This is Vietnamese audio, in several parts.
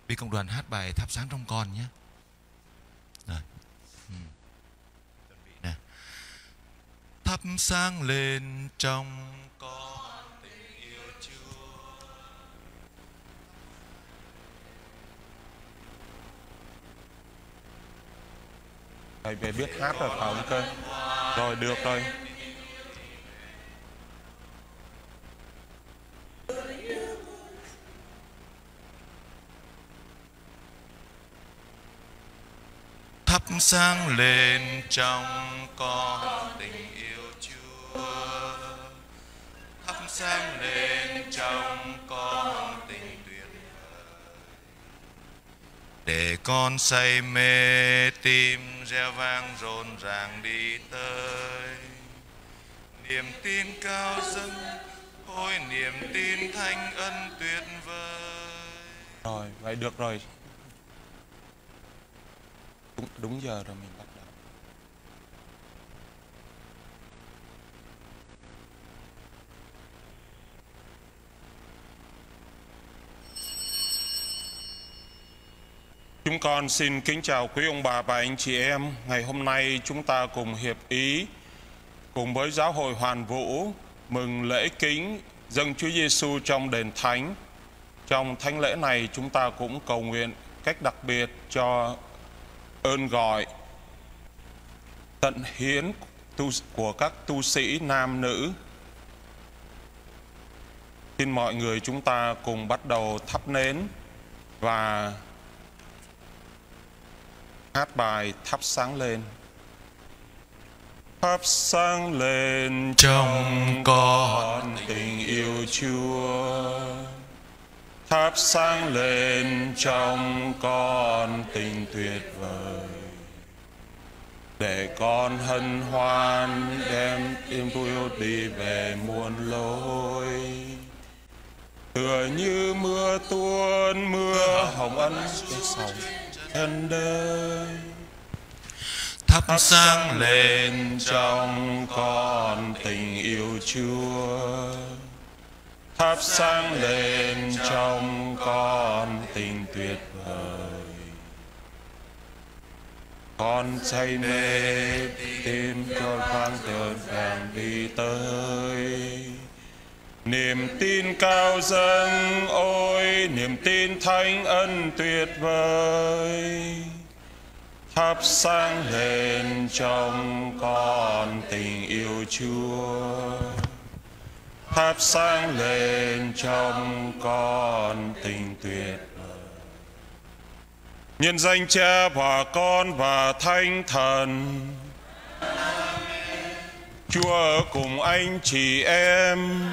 Bí công đoàn hát bài Thắp Sáng Trong Con nhé. Rồi. Nè. Thắp sáng lên trong con tình yêu Chúa. Thầy về biết hát rồi phải không cơ? Rồi được rồi. Thắp sáng lên trong con tình yêu Chúa. Thắp sáng lên trong con tình tuyệt vời. Để con say mê tim reo vang rộn ràng đi tới. Niềm tin cao dâng, ôi niềm tin thánh ân tuyệt vời. Rồi, vậy được rồi. Đúng giờ rồi mình bắt đầu. Chúng con xin kính chào quý ông bà và anh chị em. Ngày hôm nay chúng ta cùng hiệp ý cùng với Giáo hội Hoàn Vũ mừng lễ kính dâng Chúa Giêsu trong đền thánh. Trong thánh lễ này chúng ta cũng cầu nguyện cách đặc biệt cho ơn gọi tận hiến của các tu sĩ nam nữ. Xin mọi người chúng ta cùng bắt đầu thắp nến và hát bài Thắp sáng lên. Thắp sáng lên Trong con tình yêu Chúa. Thắp sáng lên trong con tình tuyệt vời. Để con hân hoan đem yên vui đi về muôn lối. Tựa như mưa tuôn mưa hồng ân trên sông thân đời. thắp sáng lên Lên trong con tình yêu Chúa. Thắp sáng lên trong con tình tuyệt vời. Con say mê tim cho vang tờn vàng đi tới. Niềm tin cao dâng, ôi niềm tin thánh ân tuyệt vời. Thắp sáng lên trong con tình yêu Chúa. Thắp sáng lên trong con tình tuyệt vời. Nhân danh Cha và Con và Thánh Thần. Chúa ở cùng anh chị em.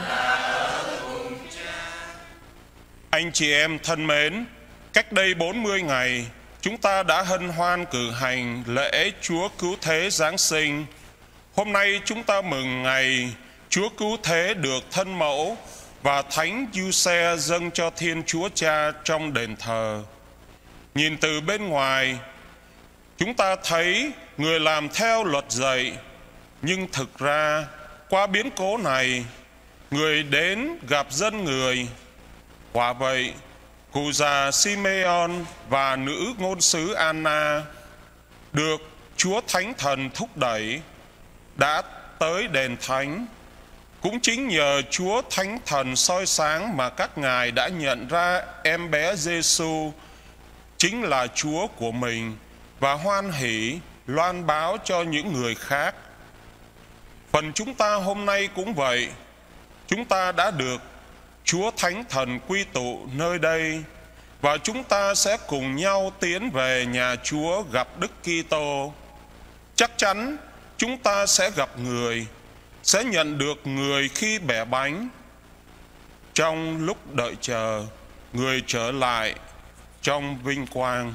Anh chị em thân mến, cách đây 40 ngày, chúng ta đã hân hoan cử hành lễ Chúa Cứu Thế Giáng sinh. Hôm nay chúng ta mừng ngày Chúa Cứu Thế được thân mẫu và Thánh Giuse dâng cho Thiên Chúa Cha trong đền thờ. Nhìn từ bên ngoài, chúng ta thấy người làm theo luật dạy, nhưng thực ra qua biến cố này, người đến gặp dân người. Quả vậy, cụ già Simeon và nữ ngôn sứ Anna được Chúa Thánh Thần thúc đẩy đã tới đền thánh. Cũng chính nhờ Chúa Thánh Thần soi sáng mà các ngài đã nhận ra em bé Giêsu chính là Chúa của mình và hoan hỷ loan báo cho những người khác. Phần chúng ta hôm nay cũng vậy. Chúng ta đã được Chúa Thánh Thần quy tụ nơi đây và chúng ta sẽ cùng nhau tiến về nhà Chúa gặp Đức Kitô. Chắc chắn chúng ta sẽ gặp người, sẽ nhận được người khi bẻ bánh. Trong lúc đợi chờ, người trở lại trong vinh quang.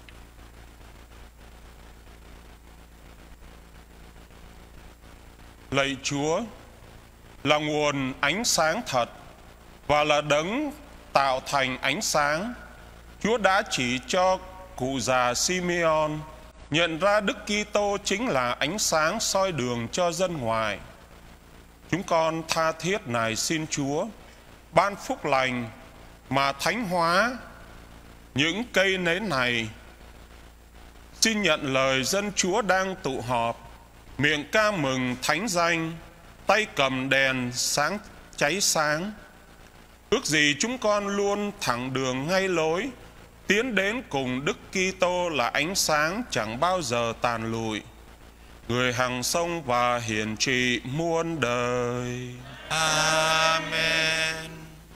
Lạy Chúa là nguồn ánh sáng thật và là đấng tạo thành ánh sáng. Chúa đã chỉ cho cụ già Simeon nhận ra Đức Kitô chính là ánh sáng soi đường cho dân ngoài. Chúng con tha thiết nài xin Chúa ban phúc lành mà thánh hóa những cây nến này. Xin nhận lời dân Chúa đang tụ họp, miệng ca mừng thánh danh, tay cầm đèn sáng cháy sáng. Ước gì chúng con luôn thẳng đường ngay lối, tiến đến cùng Đức Kitô là ánh sáng chẳng bao giờ tàn lụi, người hằng sống và hiển trị muôn đời. Amen.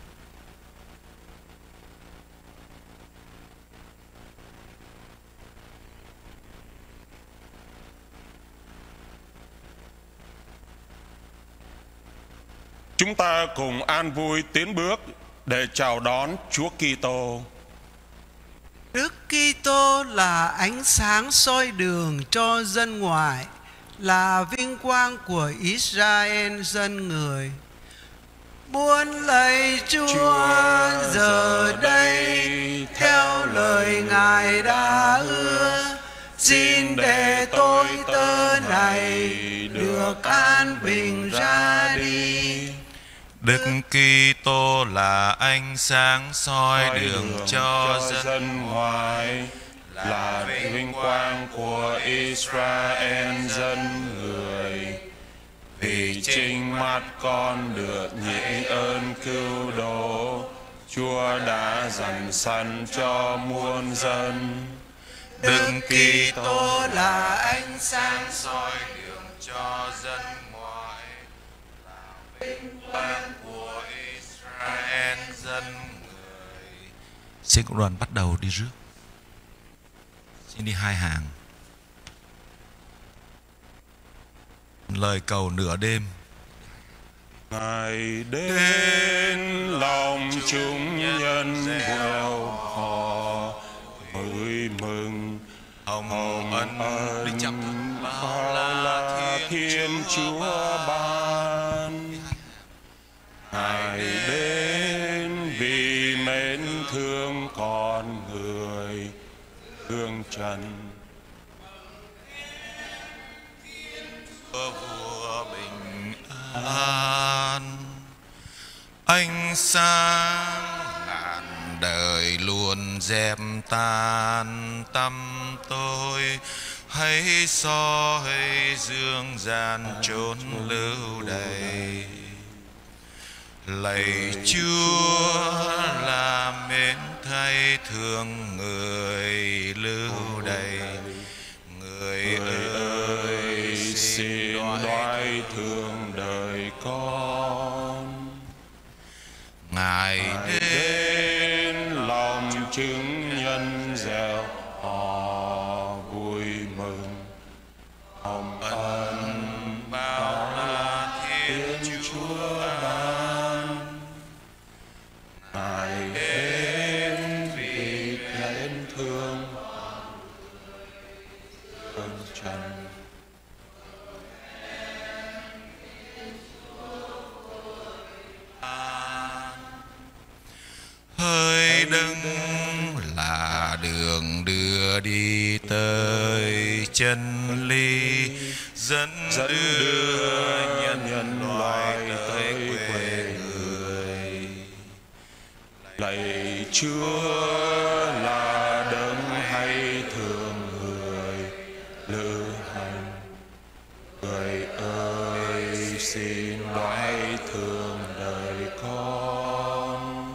Chúng ta cùng an vui tiến bước để chào đón Chúa Kitô. Đức Kitô là ánh sáng soi đường cho dân ngoại, là vinh quang của Israel dân người. Buôn lạy Chúa giờ đây theo lời Ngài đã hứa, xin để tôi tớ này được an bình ra đi. Đức Kitô là ánh sáng soi đường cho dân ngoại, là vinh quang của Israel dân người. Vì chính mắt con được nhị ơn cứu độ, Chúa đã dành sẵn cho muôn dân. Đức Kitô là ánh sáng soi đường cho dân ngoại, là vinh quang của Israel dân người. Xin cộng đoàn bắt đầu đi rước. Xin đi hai hàng. Lời cầu nửa đêm. Ngài đến lòng chúng nhân gieo họ vui mừng, hồng ân Đức Chập bao là Thiên Chúa ban. Ngài đến vì mến thương con người thương trần. Vua bình an, ánh sáng ngàn đời luôn dẹp tan tâm tôi, hãy soi dương gian chốn lưu đày. Lạy Chúa là mến thay thương người lưu đày. Người ơi xin đoái thương đời con. Ngài đến lòng chứng nhân gieo họ vui mừng, hồng ân bao la Thiên Chúa ban. Ngài đến vì mến thương ơn trần. Hỡi Đấng là đường đưa đi tới chân lý, dẫn đưa nhân loại tới quê người. Lạy Chúa là Đấng hay thương người lữ hành. Người ơi xin đoái thương đời con.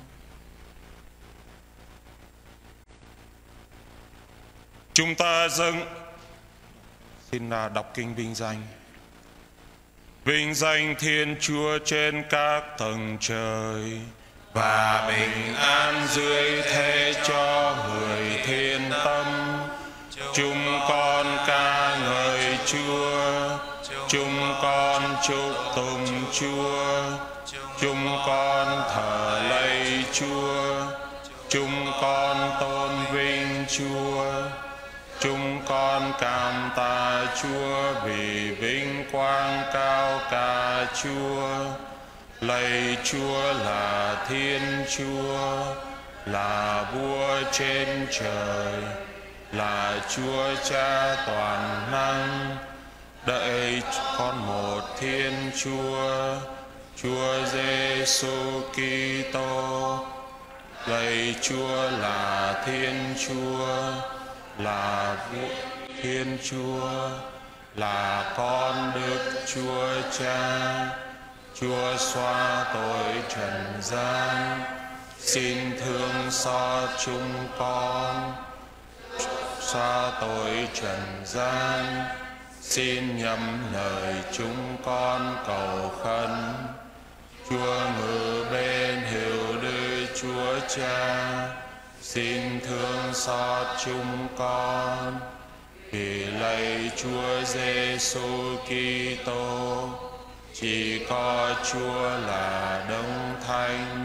Chúng ta dâng xin đọc kinh vinh danh. Vinh danh Thiên Chúa trên các tầng trời, và bình an dưới thế cho người thiên tâm. Chúng con ca ngợi Chúa, chúng con chúc tùng Chúa, chúng con thờ lạy Chúa, chúng con tôn vinh Chúa, chúng con cảm tạ Chúa vì vinh quang cao cả Chúa. Lạy Chúa là Thiên Chúa, là Vua trên trời, là Chúa Cha toàn năng. Đợi con một Thiên Chúa, Chúa Giêsu Kitô, Lạy Chúa là Thiên Chúa, là Vua Thiên Chúa, là con Đức Chúa Cha. Chúa xóa tội trần gian, xin thương xót chúng con. Xóa tội trần gian, xin nhậm lời chúng con cầu khấn. Chúa ngự bên hữu Đức Chúa Cha, xin thương xót chúng con. Vì lạy Chúa Giêsu Kitô, chỉ có Chúa là Đấng Thánh,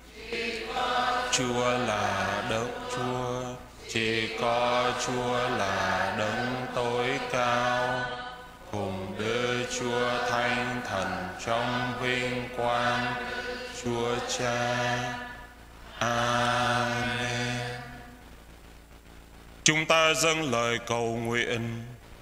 Chúa là Đấng Chúa, chỉ có Chúa là Đấng tối cao, cùng Đức Chúa Thánh Thần trong vinh quang Chúa Cha. Amen. Chúng ta dâng lời cầu nguyện.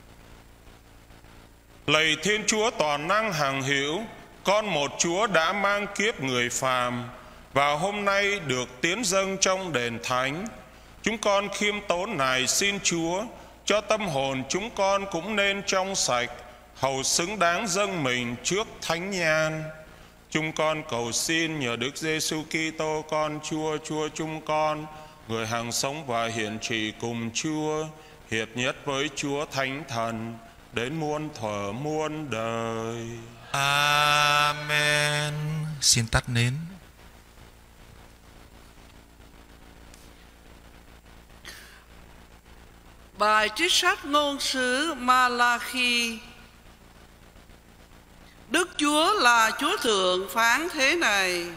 Lạy Thiên Chúa toàn năng hằng hữu, con một Chúa đã mang kiếp người phàm và hôm nay được tiến dâng trong đền thánh. Chúng con khiêm tốn này xin Chúa cho tâm hồn chúng con cũng nên trong sạch, hầu xứng đáng dâng mình trước thánh nhan. Chúng con cầu xin nhờ Đức Giêsu Kitô con Chúa, Chúa chúng con, người hằng sống và hiện trị cùng Chúa, hiệp nhất với Chúa Thánh Thần, đến muôn thuở muôn đời. Amen. Xin tắt nến. Bài trích sách ngôn sứ Ma-la-khi. Đức Chúa là Chúa Thượng phán thế này: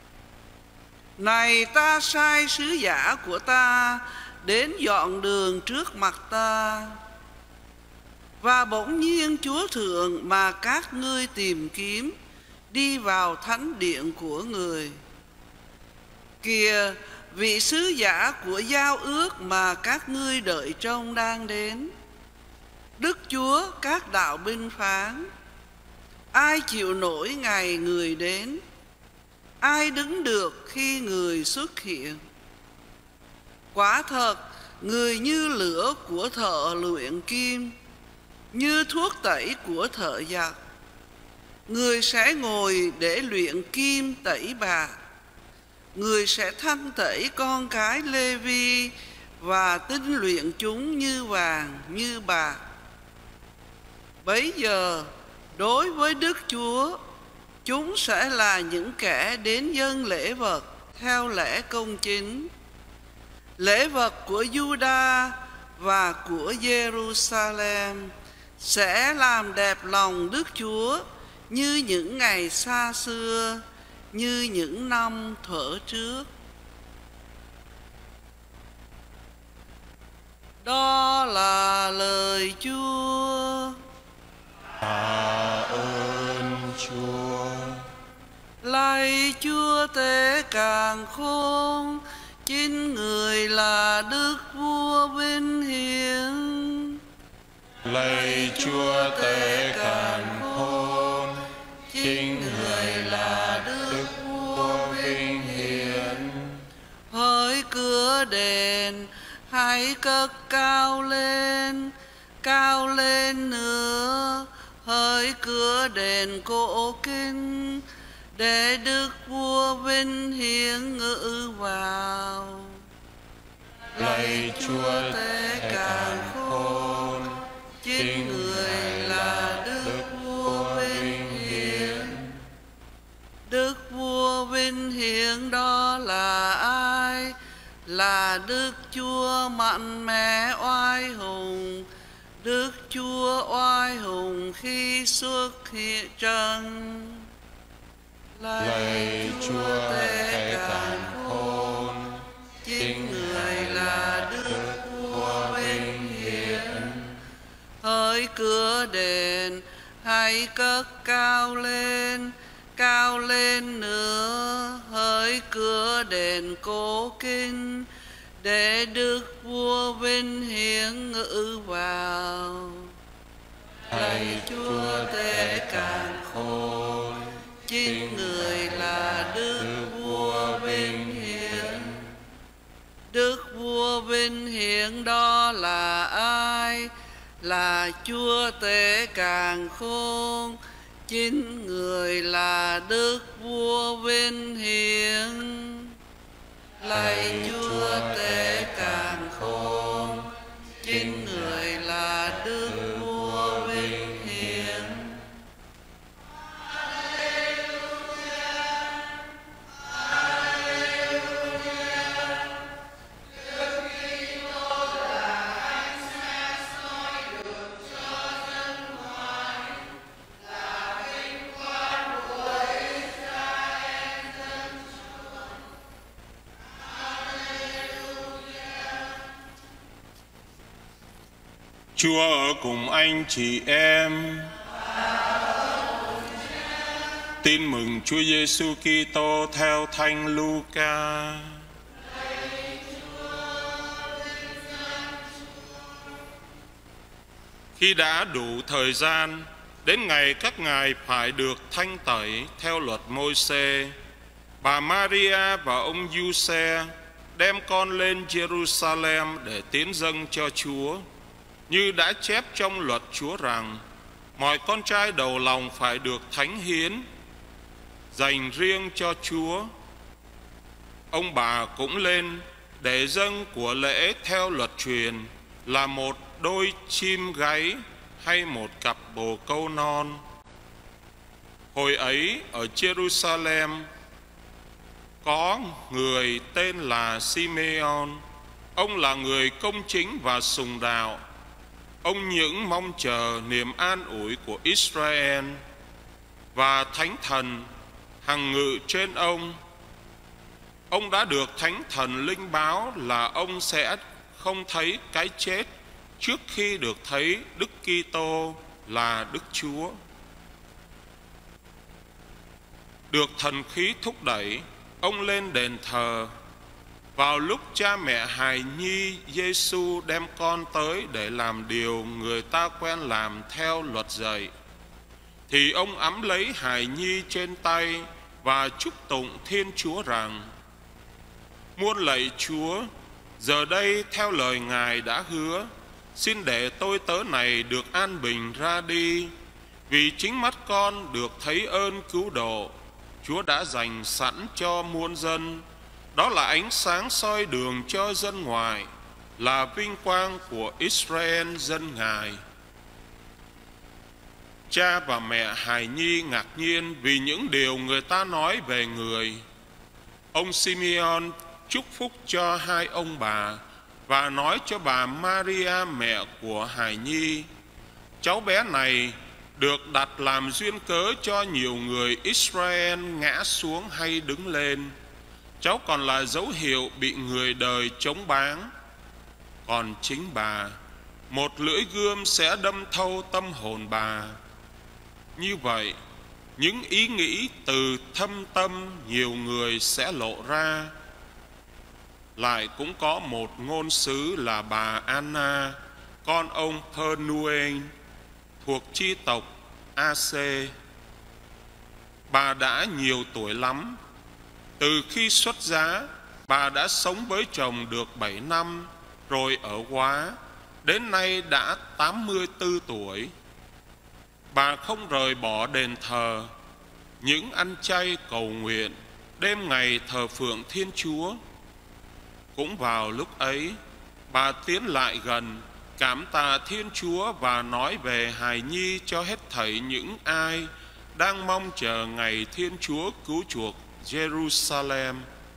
Này ta sai sứ giả của ta đến dọn đường trước mặt ta. Và bỗng nhiên Chúa Thượng mà các ngươi tìm kiếm đi vào thánh điện của người. Kìa, vị sứ giả của giao ước mà các ngươi đợi trông đang đến. Đức Chúa các đạo binh phán: Ai chịu nổi ngày người đến? Ai đứng được khi người xuất hiện? Quả thật, người như lửa của thợ luyện kim, như thuốc tẩy của thợ giặc. Người sẽ ngồi để luyện kim tẩy bạc. Người sẽ thanh tẩy con cái Lê-vi và tinh luyện chúng như vàng, như bạc. Bấy giờ, đối với Đức Chúa, chúng sẽ là những kẻ đến dâng lễ vật theo lẽ công chính. Lễ vật của Giu-đa và của Giê-ru-sa-lem sẽ làm đẹp lòng Đức Chúa như những ngày xa xưa, như những năm thuở trước. Đó là lời Chúa. Tạ ơn Chúa. Lạy Chúa Tế Càn Khôn, chính người là Đức Vua vinh hiển. Lạy Chúa Tế Càn Khôn, chính người là Đức Vua vinh hiển. Hỡi cửa đền, hãy cất cao lên nữa. Hỡi cửa đền cổ kính, để Đức Vua vinh hiển ngự vào. Lạy Chúa Tế Càn Khôn, chính người là Đức Vua vinh hiển. Đức Vua vinh hiển đó là ai? Là Đức Chúa mạnh mẽ oai hùng, Đức Chúa oai hùng khi xuất hiện trần. Lạy Chúa Tế Càn Khôn, chính người là Đức Vua vinh hiển. Hỡi cửa đền, hãy cất cao lên nữa. Hỡi cửa đền cổ kính, để Đức Vua vinh hiển ngự vào. Lạy Chúa Tế Càn Khôn, chính người là Đức Vua vinh hiển. vinh hiển đó là ai? Là Chúa Tể Càn Khôn, chính người là Đức Vua vinh hiển. Lạy Chúa Tể Càn Khôn, chính người là Đức Vua vinh hiển. Chúa ở cùng anh chị em. Tin mừng Chúa Giêsu Kitô theo Thánh Luca. Khi đã đủ thời gian, đến ngày các ngài phải được thanh tẩy theo luật Môi-se, bà Maria và ông Giuse đem con lên Jerusalem để tiến dâng cho Chúa, như đã chép trong luật Chúa rằng mọi con trai đầu lòng phải được thánh hiến, dành riêng cho Chúa. Ông bà cũng lên để dâng của lễ theo luật truyền là một đôi chim gáy hay một cặp bồ câu non. Hồi ấy ở Jerusalem có người tên là Simeon. Ông là người công chính và sùng đạo. Ông những mong chờ niềm an ủi của Israel, và Thánh Thần hằng ngự trên ông. Ông đã được Thánh Thần linh báo là ông sẽ không thấy cái chết trước khi được thấy Đức Kitô là Đức Chúa. Được thần khí thúc đẩy, ông lên đền thờ. Vào lúc cha mẹ hài nhi Giêsu đem con tới để làm điều người ta quen làm theo luật dạy, thì ông ẵm lấy hài nhi trên tay và chúc tụng Thiên Chúa rằng: Muôn lạy Chúa, giờ đây theo lời Ngài đã hứa, xin để tôi tớ này được an bình ra đi, vì chính mắt con được thấy ơn cứu độ Chúa đã dành sẵn cho muôn dân. Đó là ánh sáng soi đường cho dân ngoại, là vinh quang của Israel dân Ngài. Cha và mẹ hài nhi ngạc nhiên vì những điều người ta nói về người. Ông Simeon chúc phúc cho hai ông bà và nói cho bà Maria mẹ của hài nhi: cháu bé này được đặt làm duyên cớ cho nhiều người Israel ngã xuống hay đứng lên. Cháu còn là dấu hiệu bị người đời chống báng. Còn chính bà, một lưỡi gươm sẽ đâm thâu tâm hồn bà. Như vậy, những ý nghĩ từ thâm tâm nhiều người sẽ lộ ra. Lại cũng có một ngôn sứ là bà Anna, con ông Phanuel, thuộc chi tộc A-xê. Bà đã nhiều tuổi lắm. Từ khi xuất giá, bà đã sống với chồng được 7 năm, rồi ở góa, đến nay đã 84 tuổi. Bà không rời bỏ đền thờ, những ăn chay cầu nguyện, đêm ngày thờ phượng Thiên Chúa. Cũng vào lúc ấy, bà tiến lại gần, cảm tạ Thiên Chúa và nói về hài nhi cho hết thảy những ai đang mong chờ ngày Thiên Chúa cứu chuộc Jerusalem.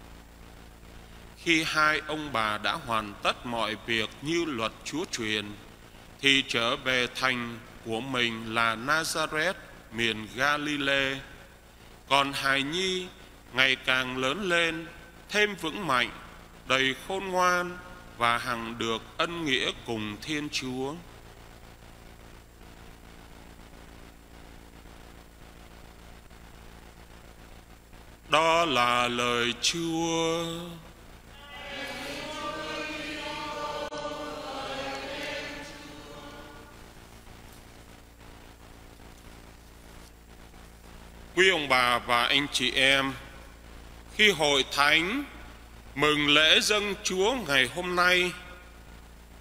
Khi hai ông bà đã hoàn tất mọi việc như luật Chúa truyền, thì trở về thành của mình là Nazareth, miền Galilee. Còn hài nhi ngày càng lớn lên, thêm vững mạnh, đầy khôn ngoan và hằng được ân nghĩa cùng Thiên Chúa. Đó là lời Chúa. Quý ông bà và anh chị em, khi hội thánh mừng lễ dâng Chúa ngày hôm nay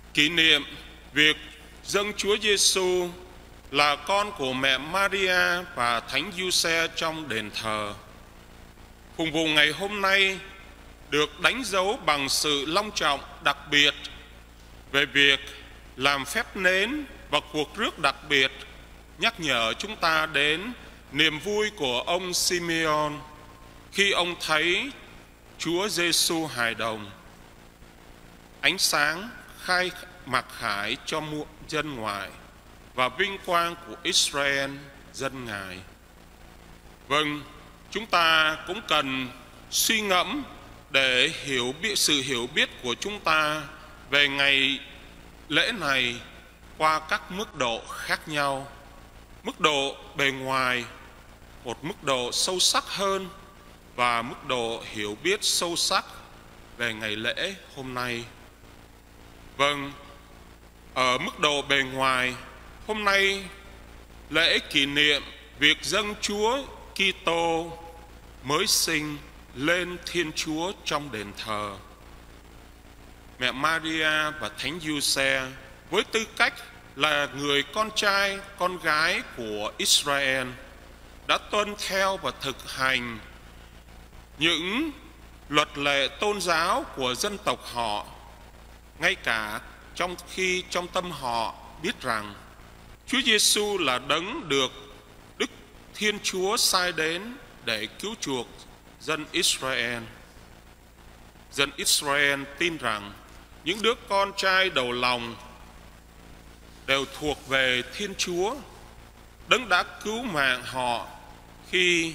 kỷ niệm việc dâng Chúa Giêsu là con của mẹ Maria và Thánh Giuse trong đền thờ. Phụng vụ ngày hôm nay được đánh dấu bằng sự long trọng đặc biệt về việc làm phép nến và cuộc rước đặc biệt nhắc nhở chúng ta đến niềm vui của ông Simeon khi ông thấy Chúa Giêsu hài đồng, ánh sáng khai mặc khải cho dân ngoại và vinh quang của Israel dân Ngài. Vâng, chúng ta cũng cần suy ngẫm để sự hiểu biết của chúng ta về ngày lễ này qua các mức độ khác nhau. Mức độ bề ngoài, một mức độ sâu sắc hơn và mức độ hiểu biết sâu sắc về ngày lễ hôm nay. Vâng, ở mức độ bề ngoài, hôm nay lễ kỷ niệm việc dâng Chúa Kitô mới sinh lên Thiên Chúa trong đền thờ. Mẹ Maria và Thánh Giuse với tư cách là người con trai, con gái của Israel đã tuân theo và thực hành những luật lệ tôn giáo của dân tộc họ, ngay cả trong khi trong tâm họ biết rằng Chúa Giêsu là đấng được Đức Thiên Chúa sai đến để cứu chuộc dân Israel. Dân Israel tin rằng những đứa con trai đầu lòng đều thuộc về Thiên Chúa, đấng đã cứu mạng họ khi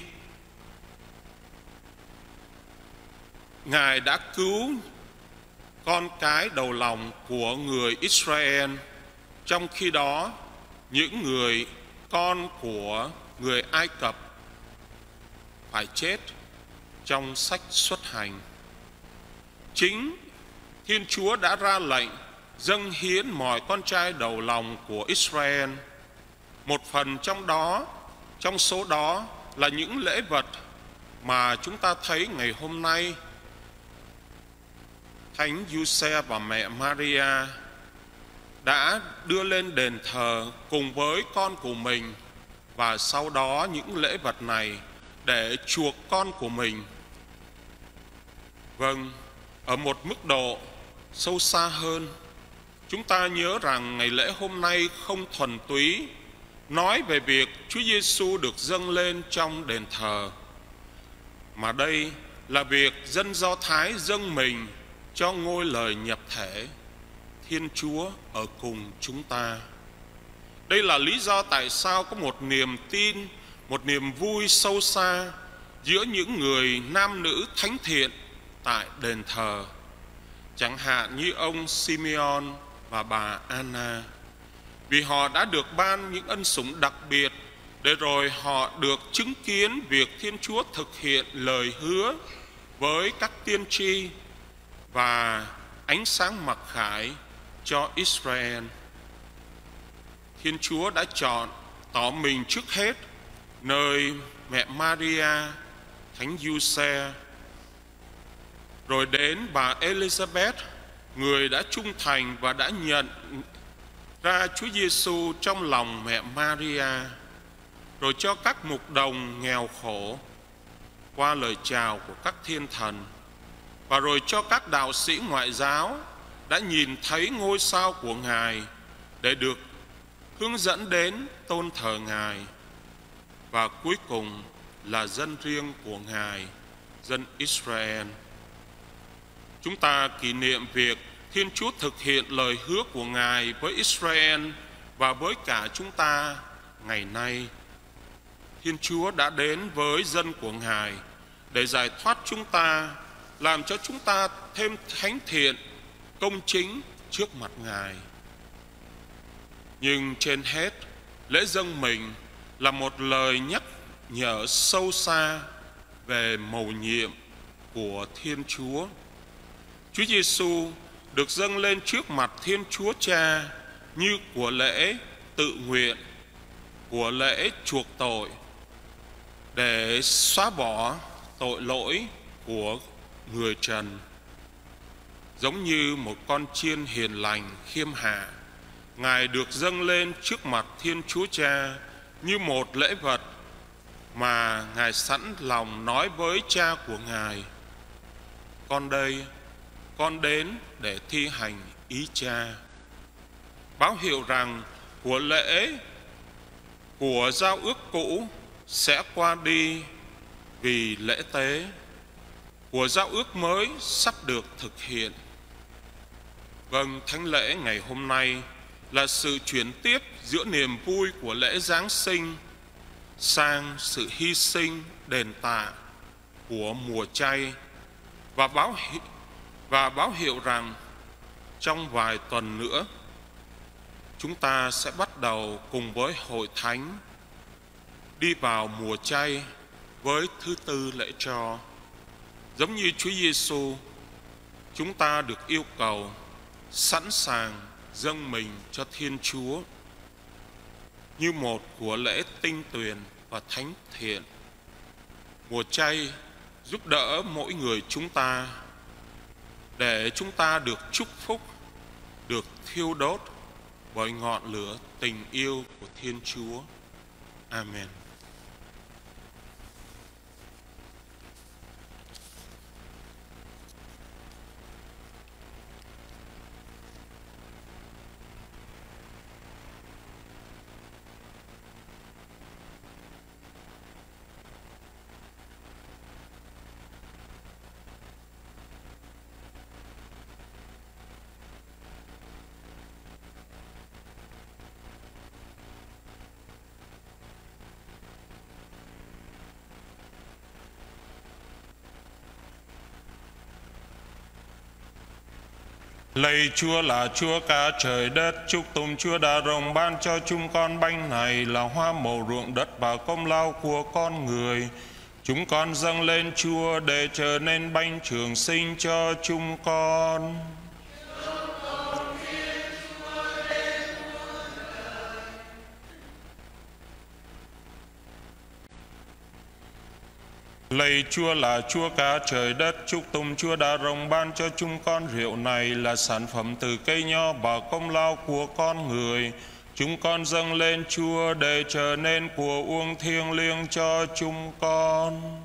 Ngài đã cứu con cái đầu lòng của người Israel. Trong khi đó, những người con của người Ai Cập phải chết trong sách Xuất Hành. Chính Thiên Chúa đã ra lệnh dâng hiến mọi con trai đầu lòng của Israel. Một phần trong số đó là những lễ vật mà chúng ta thấy ngày hôm nay Thánh Giuse và mẹ Maria đã đưa lên đền thờ cùng với con của mình, và sau đó những lễ vật này để chuộc con của mình. Vâng, ở một mức độ sâu xa hơn, chúng ta nhớ rằng ngày lễ hôm nay không thuần túy nói về việc Chúa Giêsu được dâng lên trong đền thờ, mà đây là việc dân Do Thái dâng mình cho ngôi lời nhập thể Thiên Chúa ở cùng chúng ta. Đây là lý do tại sao có một niềm tin, một niềm vui sâu xa giữa những người nam nữ thánh thiện tại đền thờ, chẳng hạn như ông Simeon và bà Anna, vì họ đã được ban những ân sủng đặc biệt để rồi họ được chứng kiến việc Thiên Chúa thực hiện lời hứa với các tiên tri và ánh sáng mặc khải cho Israel. Thiên Chúa đã chọn tỏ mình trước hết nơi mẹ Maria, Thánh Giuse, rồi đến bà Elizabeth, người đã trung thành và đã nhận ra Chúa Giêsu trong lòng mẹ Maria, rồi cho các mục đồng nghèo khổ qua lời chào của các thiên thần, và rồi cho các đạo sĩ ngoại giáo đã nhìn thấy ngôi sao của Ngài để được hướng dẫn đến tôn thờ Ngài, và cuối cùng là dân riêng của Ngài, dân Israel. Chúng ta kỷ niệm việc Thiên Chúa thực hiện lời hứa của Ngài với Israel và với cả chúng ta ngày nay. Thiên Chúa đã đến với dân của Ngài để giải thoát chúng ta, làm cho chúng ta thêm thánh thiện, công chính trước mặt Ngài. Nhưng trên hết, lễ dâng mình là một lời nhắc nhở sâu xa về mầu nhiệm của Thiên Chúa. Chúa Giêsu được dâng lên trước mặt Thiên Chúa Cha như của lễ tự nguyện, của lễ chuộc tội, để xóa bỏ tội lỗi của người trần. giống như một con chiên hiền lành khiêm hạ. Ngài được dâng lên trước mặt Thiên Chúa Cha như một lễ vật mà Ngài sẵn lòng nói với Cha của Ngài: Con đây, con đến để thi hành ý Cha. Báo hiệu rằng của lễ của giao ước cũ sẽ qua đi vì lễ tế của giao ước mới sắp được thực hiện. Vâng, thánh lễ ngày hôm nay là sự chuyển tiếp giữa niềm vui của lễ Giáng sinh sang sự hy sinh đền tạ của mùa chay, và báo hiệu rằng trong vài tuần nữa chúng ta sẽ bắt đầu cùng với hội thánh đi vào mùa chay với thứ tư lễ tro. Giống như Chúa Giêsu, chúng ta được yêu cầu sẵn sàng dâng mình cho Thiên Chúa như một của lễ tinh tuyền và thánh thiện. Mùa chay giúp đỡ mỗi người chúng ta để chúng ta được chúc phúc, được thiêu đốt bởi ngọn lửa tình yêu của Thiên Chúa. Amen. Lạy Chúa là Chúa cả trời đất, chúc tụng Chúa đã rồng ban cho chúng con bánh này là hoa màu ruộng đất và công lao của con người. Chúng con dâng lên Chúa để trở nên bánh trường sinh cho chúng con. Lạy Chúa là Chúa cả trời đất, chúc tụng Chúa đã rồng ban cho chúng con rượu này là sản phẩm từ cây nho và công lao của con người. Chúng con dâng lên Chúa để trở nên của uống thiêng liêng cho chúng con.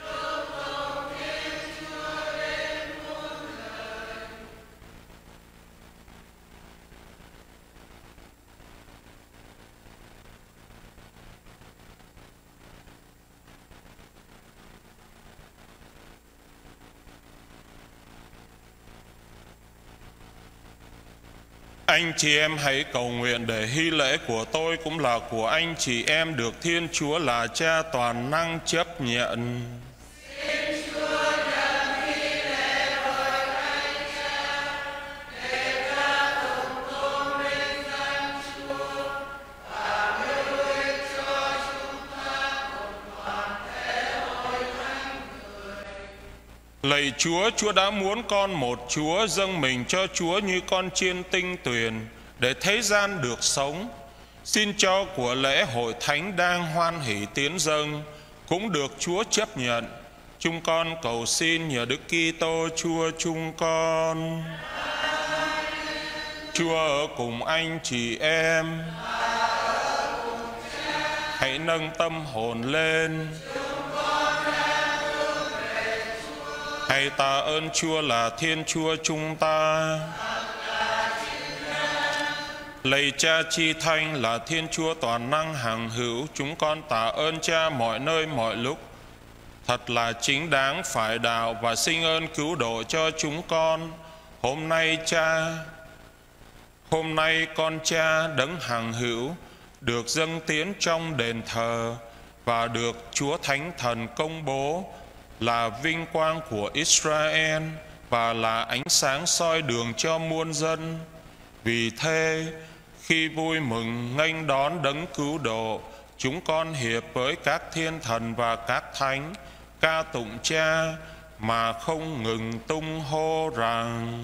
Anh chị em hãy cầu nguyện để hy lễ của tôi cũng là của anh chị em được Thiên Chúa là Cha toàn năng chấp nhận. Lạy Chúa, Chúa đã muốn con một Chúa dâng mình cho Chúa như con chiên tinh tuyền để thế gian được sống. Xin cho của lễ hội thánh đang hoan hỷ tiến dâng cũng được Chúa chấp nhận. Chúng con cầu xin nhờ Đức Kitô Chúa chúng con. Chúa ở cùng anh chị em. Hãy nâng tâm hồn lên. Hãy tạ ơn Chúa là Thiên Chúa chúng ta. Lạy Cha chi thánh là Thiên Chúa toàn năng hằng hữu, chúng con tạ ơn Cha mọi nơi mọi lúc. Thật là chính đáng phải đạo và sinh ơn cứu độ cho chúng con. Hôm nay con Cha đấng hằng hữu được dâng tiến trong đền thờ và được Chúa Thánh Thần công bố là vinh quang của Israel và là ánh sáng soi đường cho muôn dân. Vì thế, khi vui mừng nghênh đón đấng cứu độ, chúng con hiệp với các thiên thần và các thánh ca tụng Cha mà không ngừng tung hô rằng: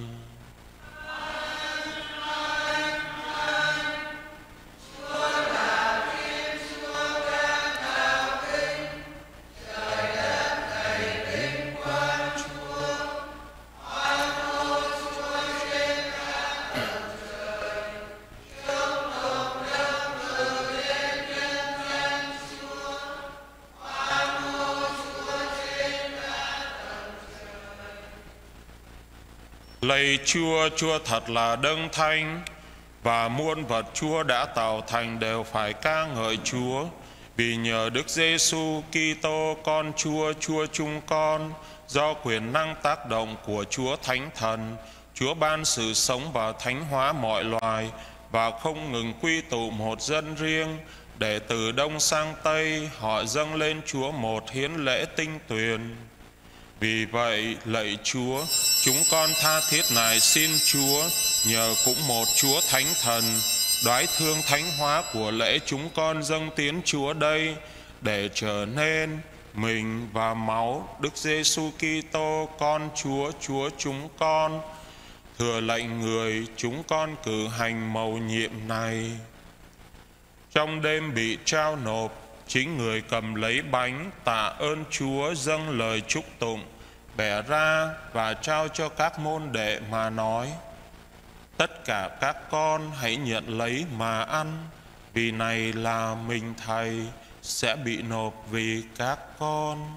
Lạy Chúa, Chúa thật là đấng thánh, và muôn vật Chúa đã tạo thành đều phải ca ngợi Chúa. Vì nhờ Đức Giêsu Kitô con Chúa, Chúa chúng con, do quyền năng tác động của Chúa Thánh Thần, Chúa ban sự sống và thánh hóa mọi loài, và không ngừng quy tụ một dân riêng, để từ đông sang tây họ dâng lên Chúa một hiến lễ tinh tuyền. Vì vậy, lạy Chúa, chúng con tha thiết nài xin Chúa, nhờ cũng một Chúa Thánh Thần, đoái thương thánh hóa của lễ chúng con dâng tiến Chúa đây, để trở nên mình và máu Đức Giêsu Kitô con Chúa, Chúa chúng con. Thừa lệnh người, chúng con cử hành mầu nhiệm này. Trong đêm bị trao nộp, chính người cầm lấy bánh tạ ơn Chúa, dâng lời chúc tụng, bẻ ra và trao cho các môn đệ mà nói: tất cả các con hãy nhận lấy mà ăn, vì này là mình Thầy sẽ bị nộp vì các con.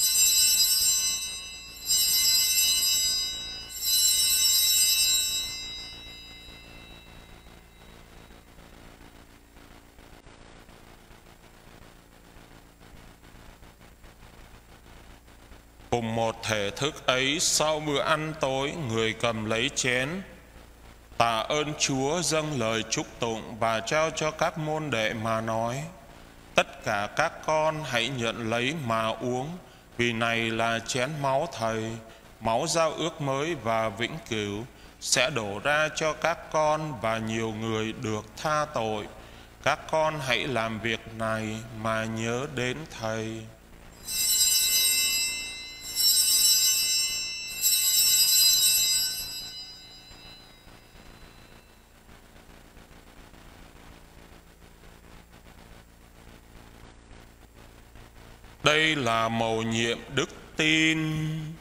Cùng một thể thức ấy, sau bữa ăn tối, người cầm lấy chén, tạ ơn Chúa, dâng lời chúc tụng và trao cho các môn đệ mà nói: tất cả các con hãy nhận lấy mà uống, vì này là chén máu Thầy, máu giao ước mới và vĩnh cửu, sẽ đổ ra cho các con và nhiều người được tha tội. Các con hãy làm việc này mà nhớ đến Thầy. Đây là mầu nhiệm đức tin.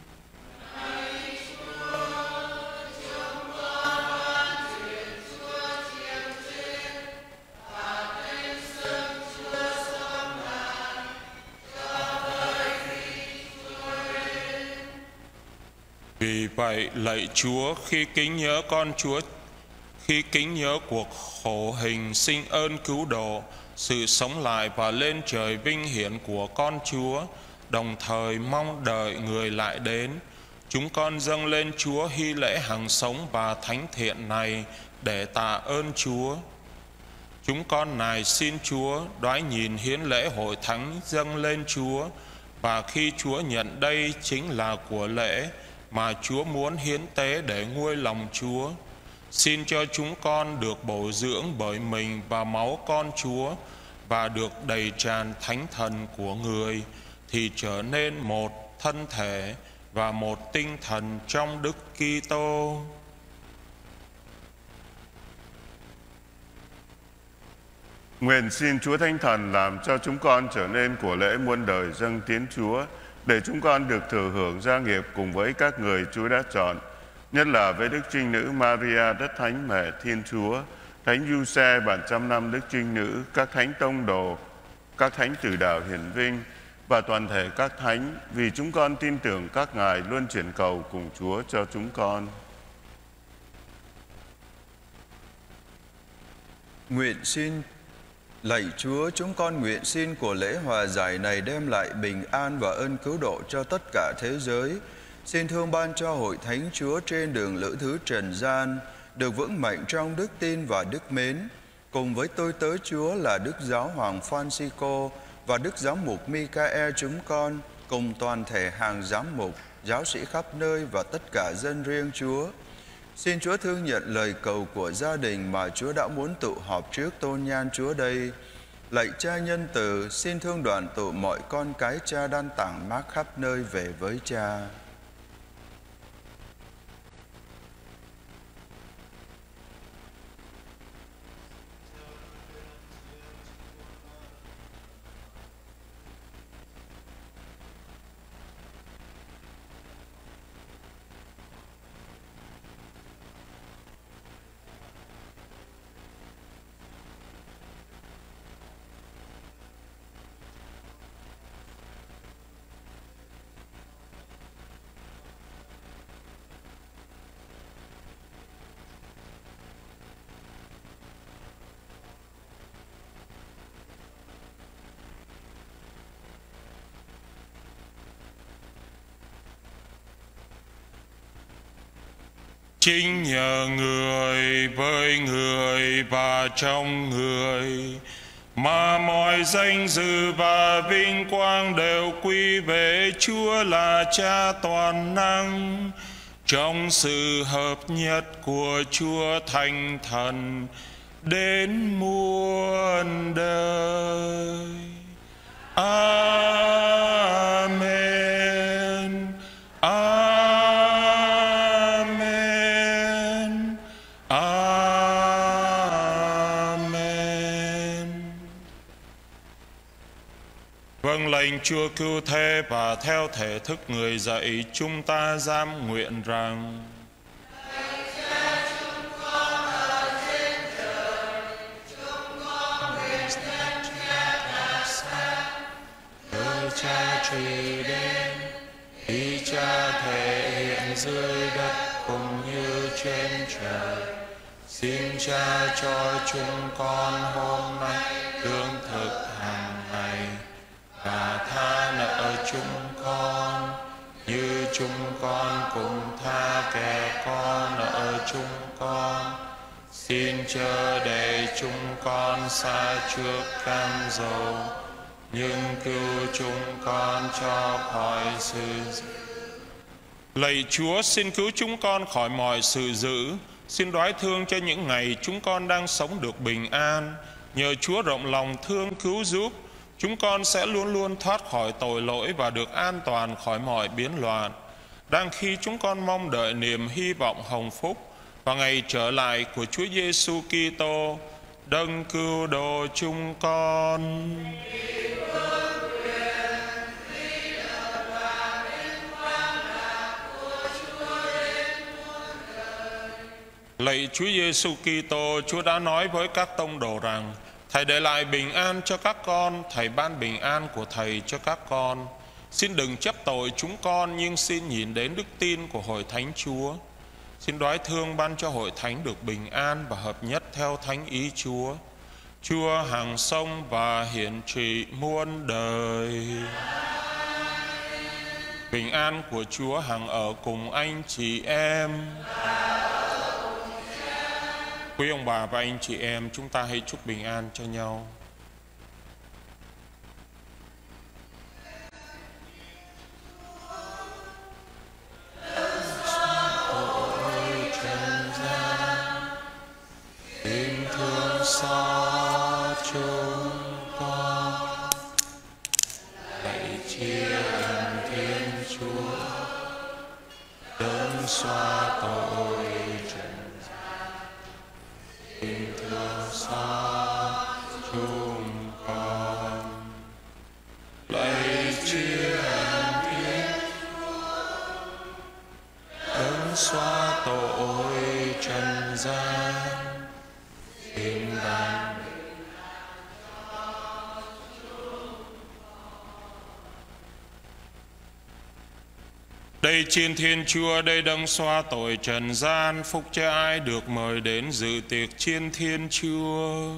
Vì vậy, lạy Chúa, khi kính nhớ cuộc khổ hình sinh ơn cứu độ, sự sống lại và lên trời vinh hiển của con Chúa, đồng thời mong đợi người lại đến, chúng con dâng lên Chúa hy lễ hằng sống và thánh thiện này để tạ ơn Chúa. Chúng con nài xin Chúa đoái nhìn hiến lễ hội thánh dâng lên Chúa, và khi Chúa nhận đây chính là của lễ mà Chúa muốn hiến tế để nguôi lòng Chúa. Xin cho chúng con được bổ dưỡng bởi mình và máu con Chúa, và được đầy tràn thánh thần của người, thì trở nên một thân thể và một tinh thần trong Đức Kitô. Nguyện xin Chúa Thánh Thần làm cho chúng con trở nên của lễ muôn đời dâng tiến Chúa, để chúng con được thừa hưởng gia nghiệp cùng với các người Chúa đã chọn, nhất là với Đức Trinh Nữ Maria Đất Thánh Mẹ Thiên Chúa, Thánh Giuse bản trăm năm Đức Trinh Nữ, các thánh tông đồ, các thánh tử đạo hiển vinh và toàn thể các thánh, vì chúng con tin tưởng các ngài luôn chuyển cầu cùng Chúa cho chúng con. Lạy Chúa, chúng con nguyện xin của lễ hòa giải này đem lại bình an và ơn cứu độ cho tất cả thế giới. Xin thương ban cho hội thánh Chúa trên đường lữ thứ trần gian được vững mạnh trong đức tin và đức mến, cùng với tôi tớ Chúa là Đức Giáo Hoàng Francisco và Đức Giám mục Michael chúng con, cùng toàn thể hàng giám mục, giáo sĩ khắp nơi và tất cả dân riêng Chúa. Xin Chúa thương nhận lời cầu của gia đình mà Chúa đã muốn tụ họp trước tôn nhan Chúa đây. Lạy Cha nhân từ, xin thương đoàn tụ mọi con cái Cha đang tản mát khắp nơi về với Cha. Chính nhờ người, với người và trong người mà mọi danh dự và vinh quang đều quy về Chúa là Cha toàn năng, trong sự hợp nhất của Chúa Thánh Thần đến muôn đời. Amen. Amen. Amen. Vâng lệnh Chúa cứu thế và theo thể thức người dạy, chúng ta dám nguyện rằng: Cha trì đến, ý Cha thể hiện dưới đất cũng như trên trời. Xin Cha cho chúng con hôm nay lương thực hàng ngày, và tha nợ chúng con như chúng con cũng tha kẻ có nợ chúng con. Xin chớ để chúng con xa trước cam dầu, nhưng cứu chúng con cho khỏi sự dữ. Lạy Chúa, xin cứu chúng con khỏi mọi sự dữ. Xin đoái thương cho những ngày chúng con đang sống được bình an. Nhờ Chúa rộng lòng thương cứu giúp, chúng con sẽ luôn luôn thoát khỏi tội lỗi và được an toàn khỏi mọi biến loạn. Đang khi chúng con mong đợi niềm hy vọng hồng phúc và ngày trở lại của Chúa Giêsu Kitô, Đấng cứu độ chúng con. Lạy Chúa Giêsu Kitô, Chúa đã nói với các tông đồ rằng: Thầy để lại bình an cho các con, Thầy ban bình an của Thầy cho các con. Xin đừng chấp tội chúng con, nhưng xin nhìn đến đức tin của Hội Thánh Chúa. Xin đoái thương ban cho Hội Thánh được bình an và hợp nhất theo thánh ý Chúa. Chúa hằng sống và hiển trị muôn đời. Bình an của Chúa hằng ở cùng anh chị em. Quý ông bà và anh chị em, chúng ta hãy chúc bình an cho nhau. Xin thương xót chúng con, lạy chia ơn Thiên Chúa, đấng xóa tội trần gian. Xin thương xót chúng con, lạy chia ơn Thiên Chúa, đấng xóa tội trần gian. Xin ban đây trên Thiên Chúa, đây đấng xóa tội trần gian, phúc cho ai được mời đến dự tiệc trên Thiên Chúa.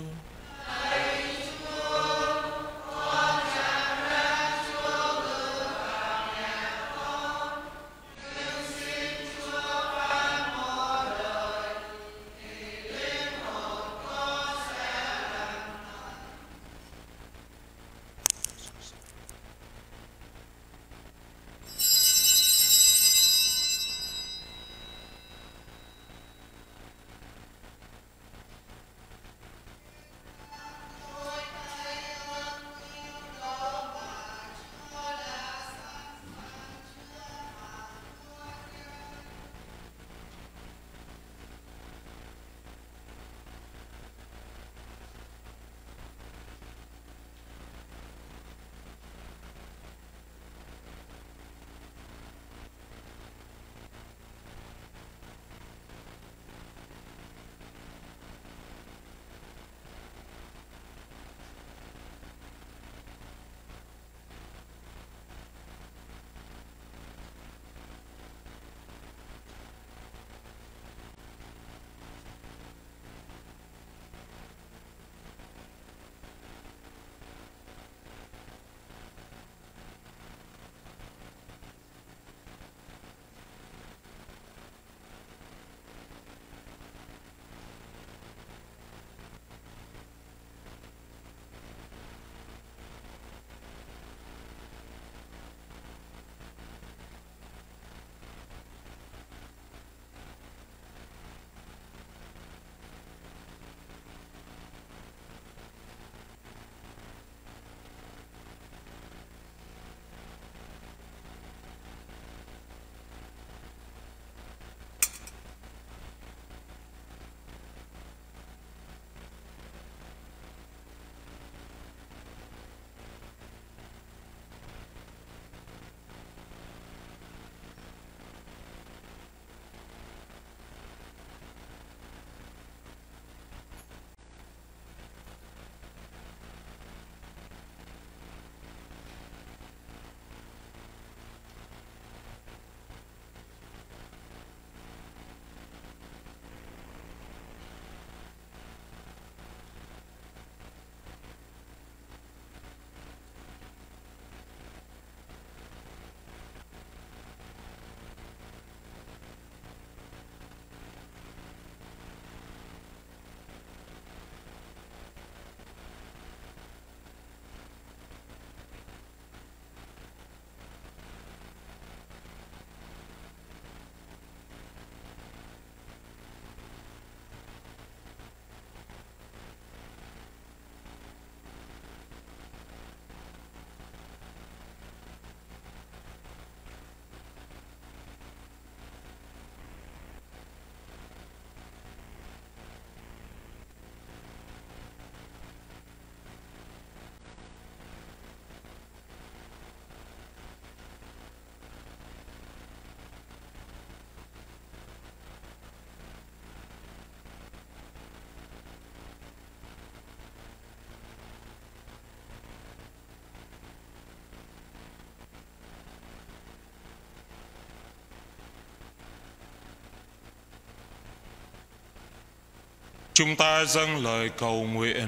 Chúng ta dâng lời cầu nguyện.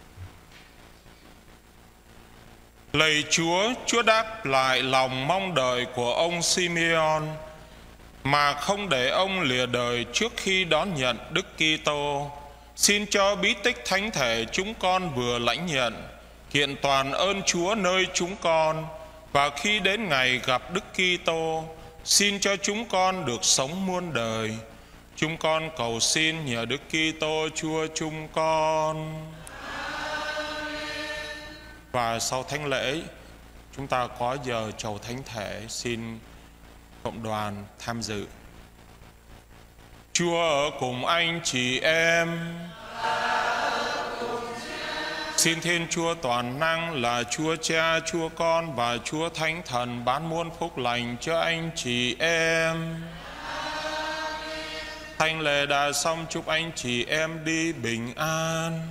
Lạy Chúa, Chúa đáp lại lòng mong đợi của ông Simeon mà không để ông lìa đời trước khi đón nhận Đức Kitô. Xin cho bí tích thánh thể chúng con vừa lãnh nhận kiện toàn ơn Chúa nơi chúng con, và khi đến ngày gặp Đức Kitô, xin cho chúng con được sống muôn đời. Chúng con cầu xin nhờ Đức Kitô Chúa chúng con. Và sau thánh lễ, chúng ta có giờ chầu thánh thể, xin cộng đoàn tham dự. Chúa ở cùng anh chị em. Xin Thiên Chúa toàn năng là Chúa Cha, Chúa Con và Chúa Thánh Thần ban muôn phúc lành cho anh chị em. Thánh lễ đã xong, chúc anh chị em đi bình an.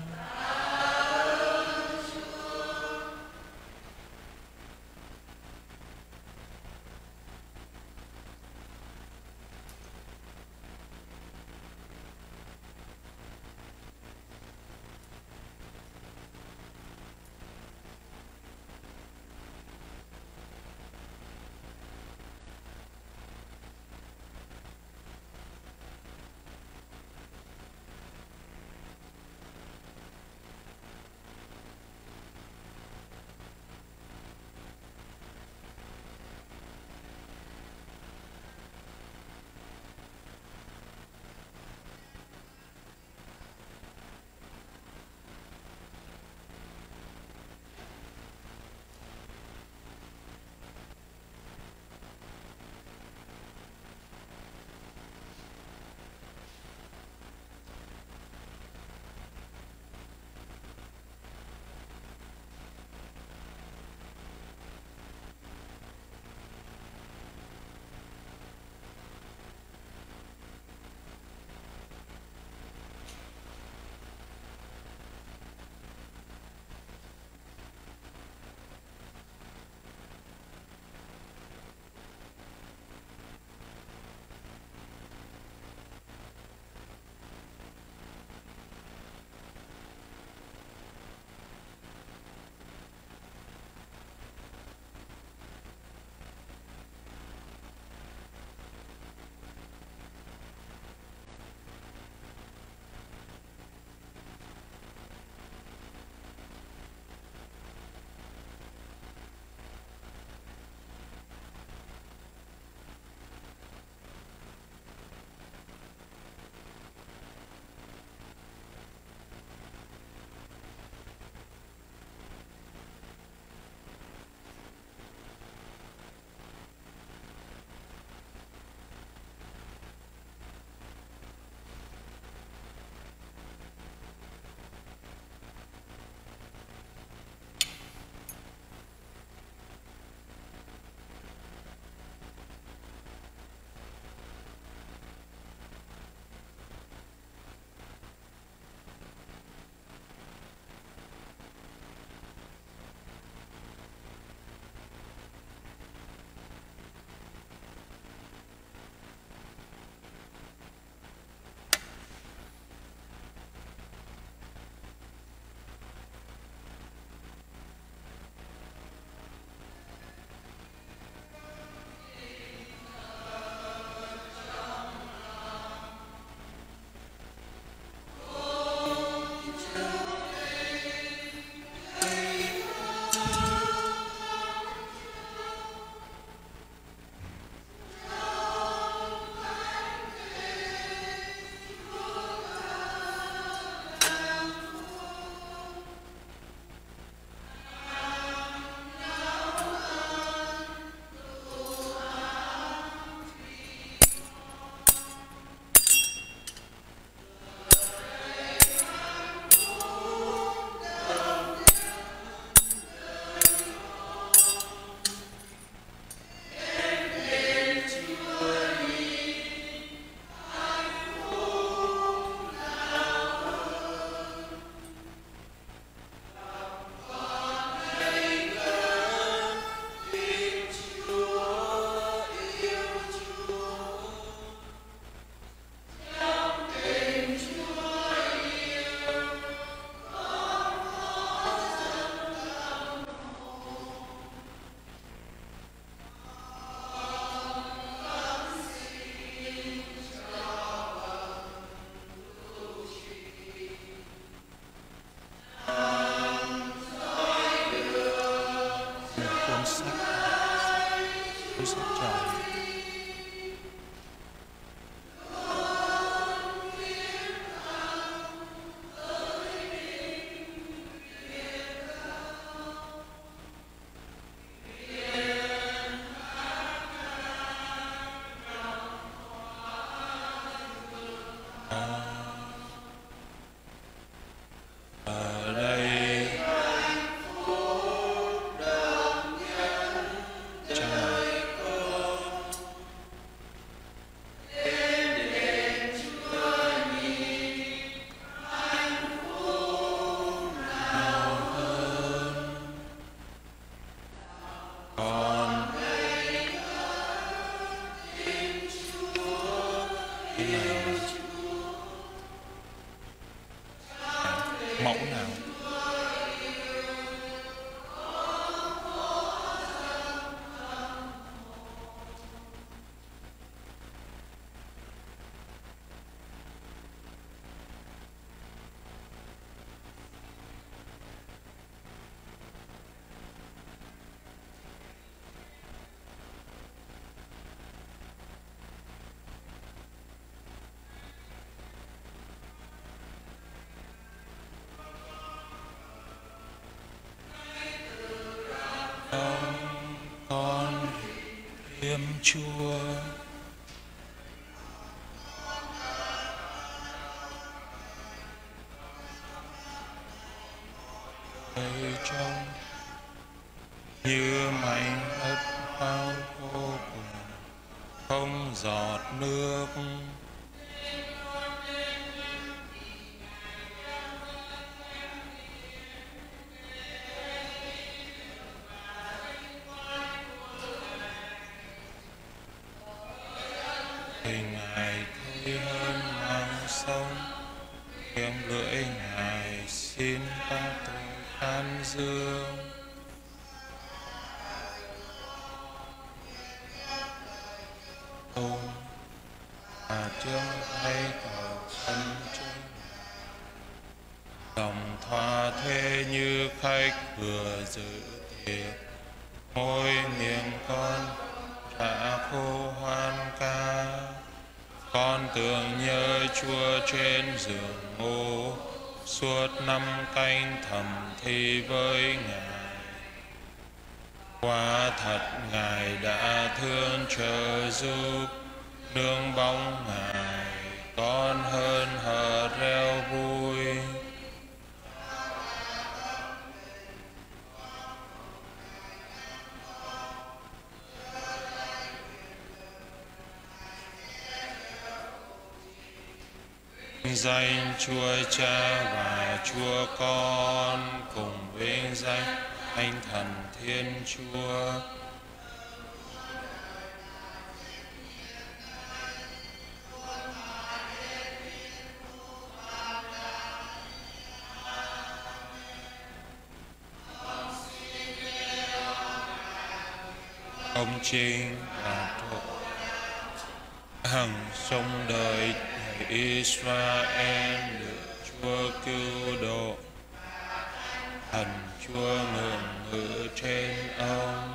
mẫu nào. Con Thiên Chúa, đời trong như mảnh đất hoang vô cùng, không giọt nước. Thì Ngài tươi hơn măng sông, miệng lưỡi Ngài xin ta tội an dương. Ôm và chương tay cầu thân chung, lòng thoa thuê như khách vừa dự tiệc, môi miệng con đã khô hoan ca. Con tưởng nhớ Chúa trên giường ngô, suốt năm canh thầm thì với Ngài. Quả thật Ngài đã thương trợ giúp, nương bóng Ngài con hơn hờ reo vui. Danh Chúa Cha và Chúa Con cùng vinh danh Thánh Thần Thiên Chúa. Ông chính là thuộc hằng sống đời Israel được Chúa cứu độ, thần Chúa ngự ngự trên ông.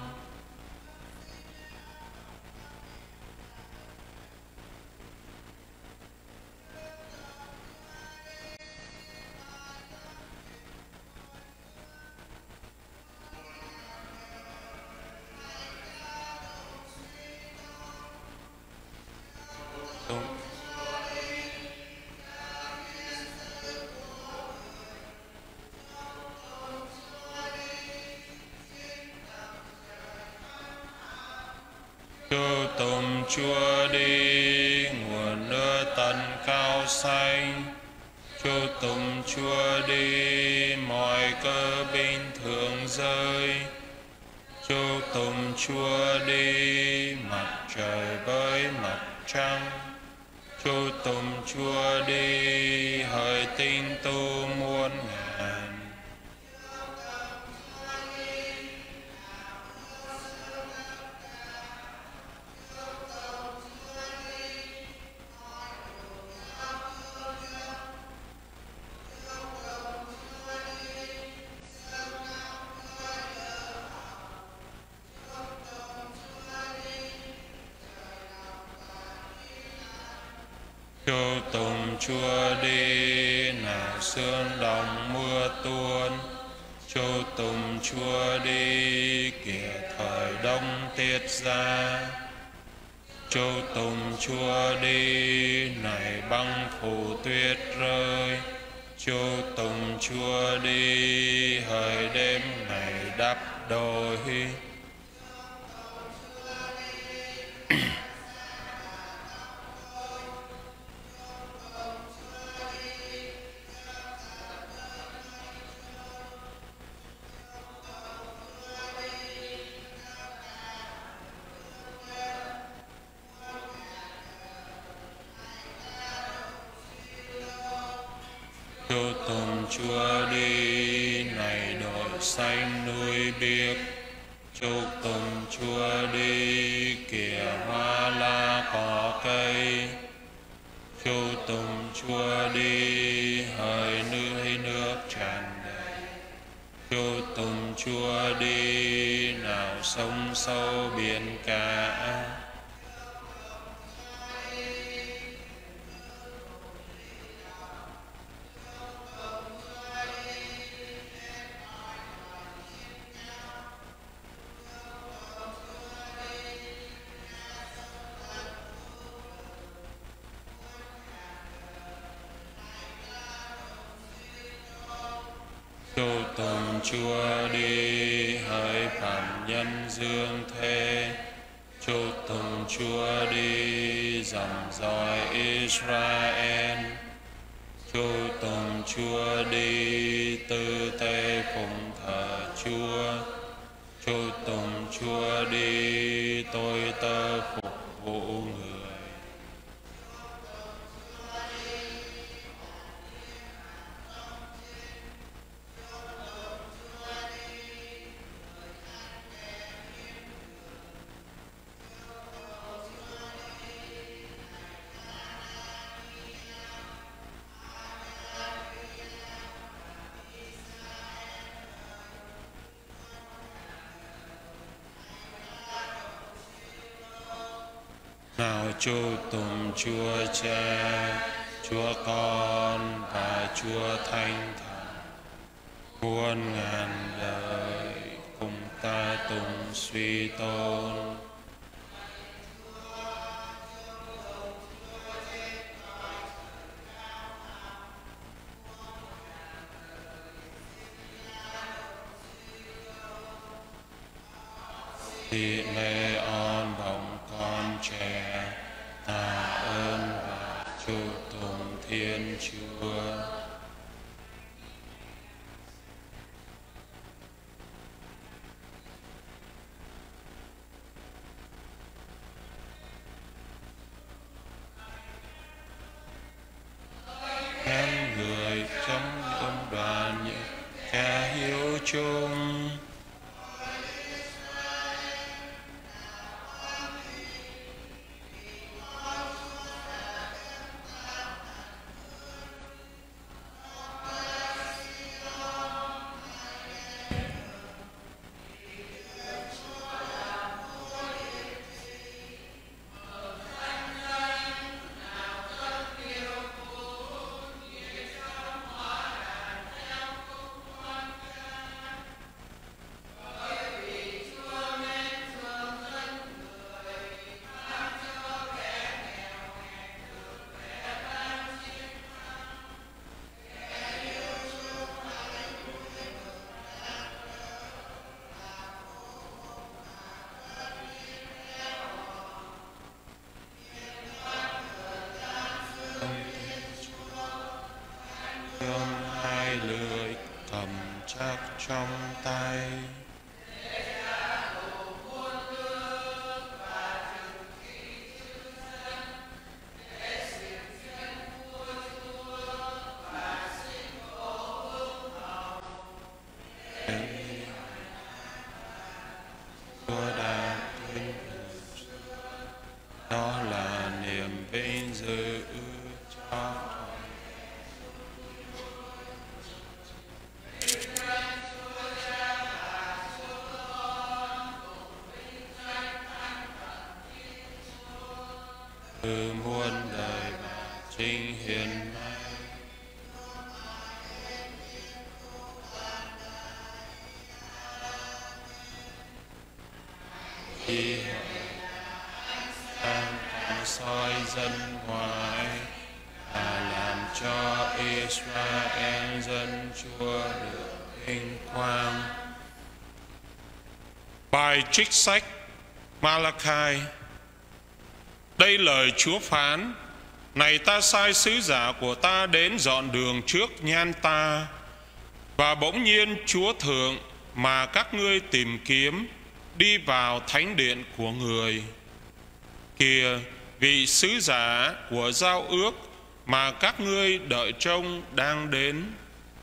Chúa tùng Chúa đi nguồn nước tận cao xanh, Chúa tùng Chúa đi mọi cơ bình thường rơi, Chúa tùng Chúa đi mặt trời với mặt trăng, Chúa tùng Chúa đi hỡi tinh tu muôn ngàn. Chúa tùng Chúa đi nào sương đồng mưa tuôn, Chúa tùng Chúa đi kìa thời đông tiết ra, Chúa tùng Chúa đi này băng phủ tuyết rơi, Chúa tùng Chúa đi hỡi đêm ngày đắp đồi. Chúa tùng Chúa đi, này đội xanh núi biếc. Chúc tùng Chúa đi, kìa hoa la cỏ cây. Chúc tùng Chúa đi, hỡi nước tràn đầy. Chúc tùng Chúa đi, nào sông sâu biển cả. Chúc tùng Chúa đi, hỡi phạm nhân dương thế. Chúc tùng Chúa đi, dòng dõi Israel. Chúc tùng Chúa đi, tư tế phụng thờ Chúa. Chúc tùng Chúa đi, tôi tớ phục vụ người. Nào chúc tùng Chúa Cha, Chúa Con và Chúa Thánh Thần, muôn ngàn đời cùng ta tùng suy tôn. Thị lễ on bồng con trẻ, tạ ơn và chúc tùng Thiên Chúa. Khen người trong công đoàn những kẻ hiếu chung. Hai lưỡi cầm chắc trong tay. Chúa đã tuyên đó là niềm vinh dự cho từ muôn đời và chính hiện nay. Khi đang soi dân ngoại và làm cho Israel dân Chúa được vinh quang. Bài trích sách Malachi. Đây lời Chúa phán: Này ta sai sứ giả của ta đến dọn đường trước nhan ta, và bỗng nhiên Chúa Thượng mà các ngươi tìm kiếm đi vào thánh điện của người. Kìa, vị sứ giả của giao ước mà các ngươi đợi trông đang đến.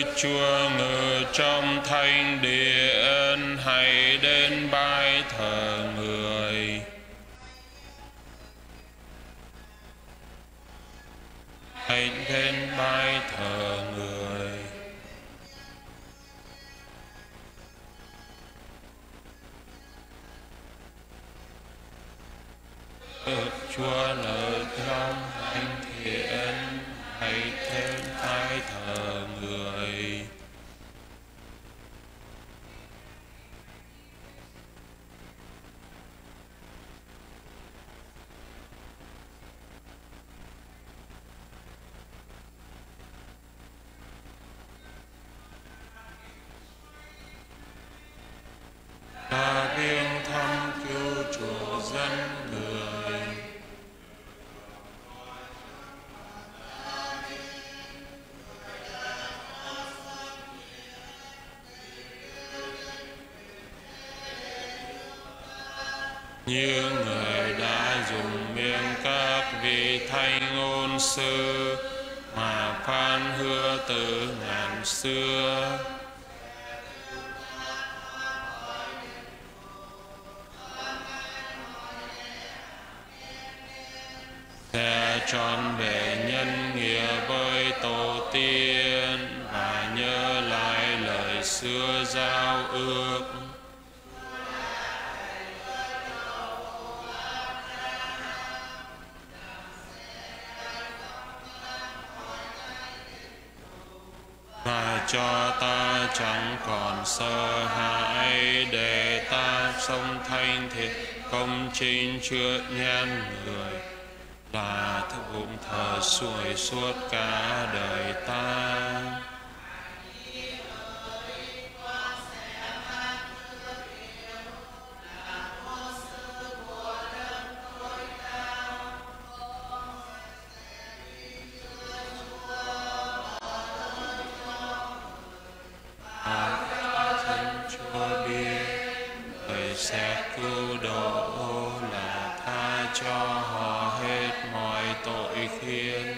Chúa ngự trong thánh điện, hãy đến bái thờ Người. Hãy đến bái thờ Người. Chúa ngự trong thánh điện, hãy đến bái thờ Người. Ta viếng thăm cứu chuộc dân người. Như người đã dùng miệng các vị thánh ngôn sư mà phán hứa từ ngàn xưa. Sẽ trọn vẹn nhân nghĩa với tổ tiên và nhớ lại lời xưa giao ước. Và cho ta chẳng còn sợ hãi, để ta sống thanh thiện công chính trước nhan người, là thức vụng thờ xuôi suốt cả đời ta. Chúa biết người sẽ cứu độ, là tha cho họ hết mọi tội khiên.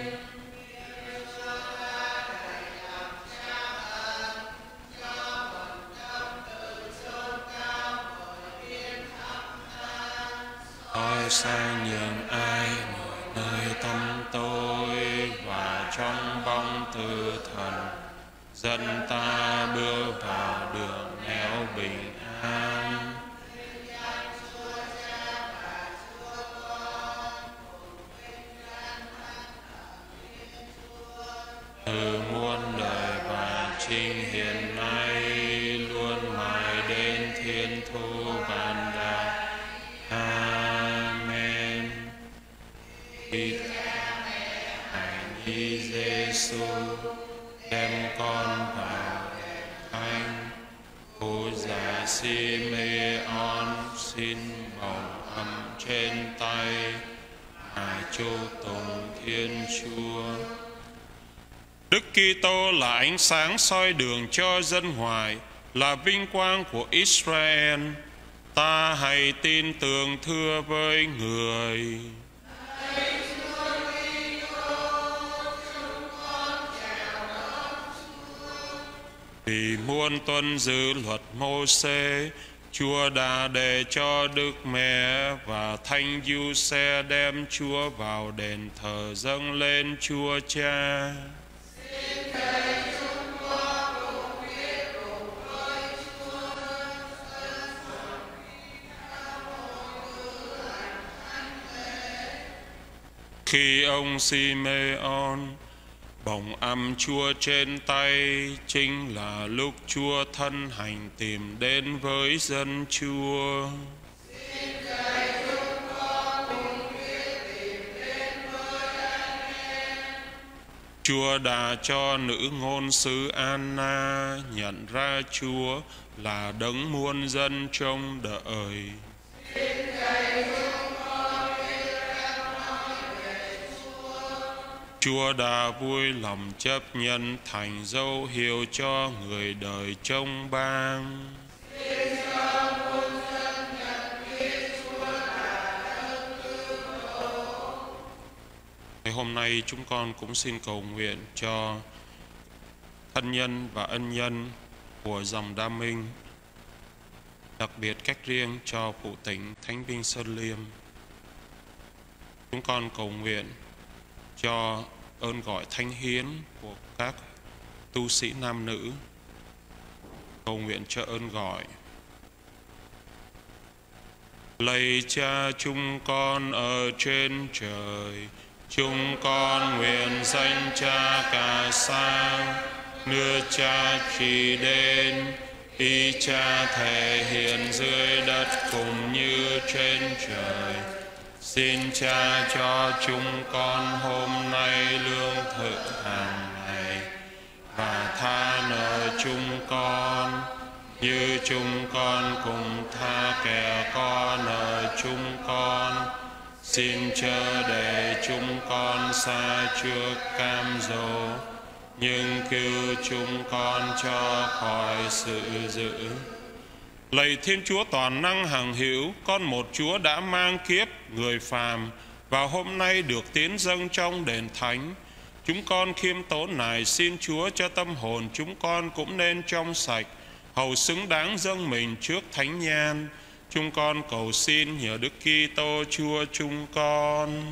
Tôi sẽ nhường ai mọi nơi tâm tôi, và trong bóng tử thần dẫn ta bước vào đường nẻo bình an. Từ muôn đời và trinh hiện nay, luôn mãi đến thiên thu vạn đại. Amen. Khi Ngài Nhi Giêsu đem con vào Thánh, Cụ già Simeon xin bầu ấm trên tay, mà chúc tụng Thiên Chúa. Đức Kitô là ánh sáng soi đường cho dân ngoại, là vinh quang của Israel. Ta hãy tin tưởng thưa với Người. Vì muốn tuân giữ luật Mô-sê, Chúa đã để cho Đức Mẹ và Thánh Giuse đem Chúa vào đền thờ dâng lên Chúa Cha. Khi ông Simeon bồng ẵm Chúa trên tay, chính là lúc Chúa thân hành tìm đến với dân Chúa. Chúa đã cho nữ ngôn sứ Anna nhận ra Chúa là đấng muôn dân trông đợi. Chúa đã vui lòng chấp nhận thành dấu hiệu cho người đời trong bang. Ngày hôm nay chúng con cũng xin cầu nguyện cho thân nhân và ân nhân của dòng Đa Minh, đặc biệt cách riêng cho phụ tỉnh Thánh Vinh Sơn Liêm. Chúng con cầu nguyện cho ơn gọi thánh hiến của các tu sĩ nam nữ, cầu nguyện cho ơn gọi. Lạy Cha chúng con ở trên trời, chúng con nguyện danh Cha cả sang, nước Cha chỉ đến, ý Cha thể hiện dưới đất cũng như trên trời. Xin Cha cho chúng con hôm nay lương thực hàng ngày, và tha nợ chúng con như chúng con cùng tha kẻ có nợ chúng con. Xin chớ để chúng con xa trước cam dỗ, nhưng cứu chúng con cho khỏi sự dữ. Lạy Thiên Chúa toàn năng hằng hữu, con một Chúa đã mang kiếp người phàm và hôm nay được tiến dâng trong đền thánh. Chúng con khiêm tốn này xin Chúa cho tâm hồn chúng con cũng nên trong sạch, hầu xứng đáng dâng mình trước thánh nhan. Chúng con cầu xin nhờ Đức Kitô Chúa chúng con.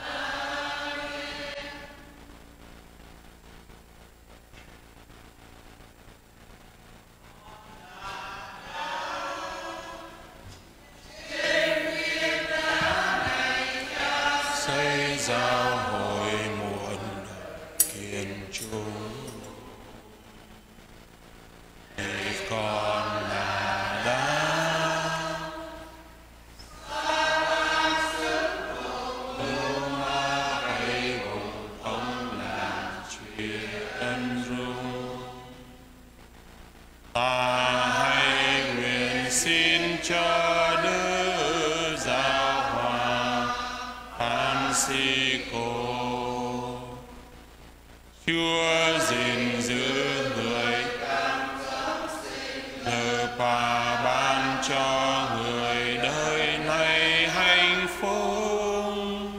Xây giáo hội muôn kiên chúng, vì con là đá ta hãy nguyện xin cho Đức Giáo Hoàng Francisco, Chúa gìn giữ người, nhờ và ban cho người đời này hạnh phúc.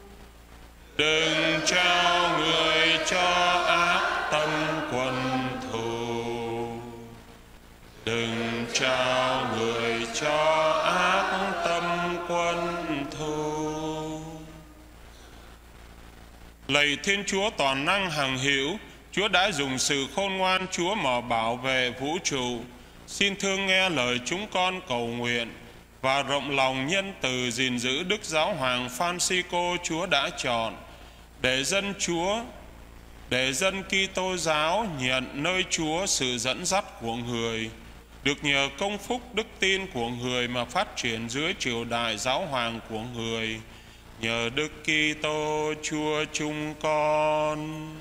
Đừng trao người cho ác tâm quân thù, đừng trao người cho ác tâm quân thù. Lạy Thiên Chúa toàn năng hằng hữu, Chúa đã dùng sự khôn ngoan Chúa mà bảo vệ vũ trụ. Xin thương nghe lời chúng con cầu nguyện và rộng lòng nhân từ gìn giữ Đức Giáo Hoàng Francisco Chúa đã chọn, để dân Kitô giáo nhận nơi Chúa sự dẫn dắt của người, được nhờ công phúc đức tin của người mà phát triển dưới triều đại giáo hoàng của người, nhờ Đức Kitô Chúa chúng con.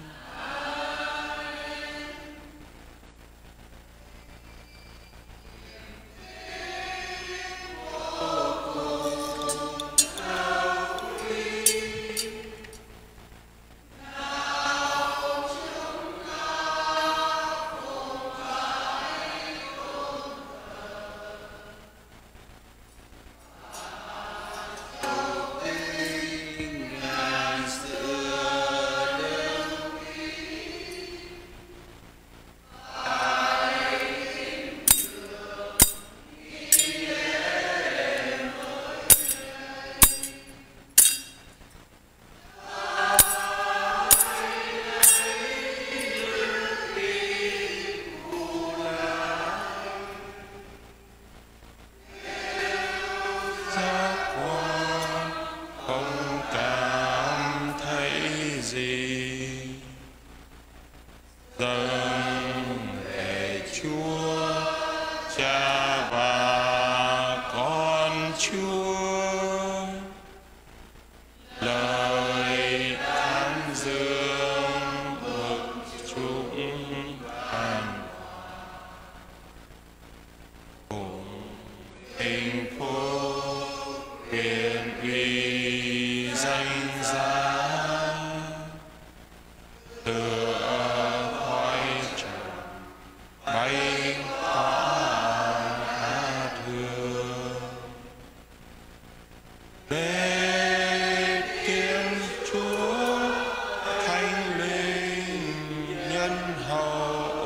Chúa Thánh Linh nhân hậu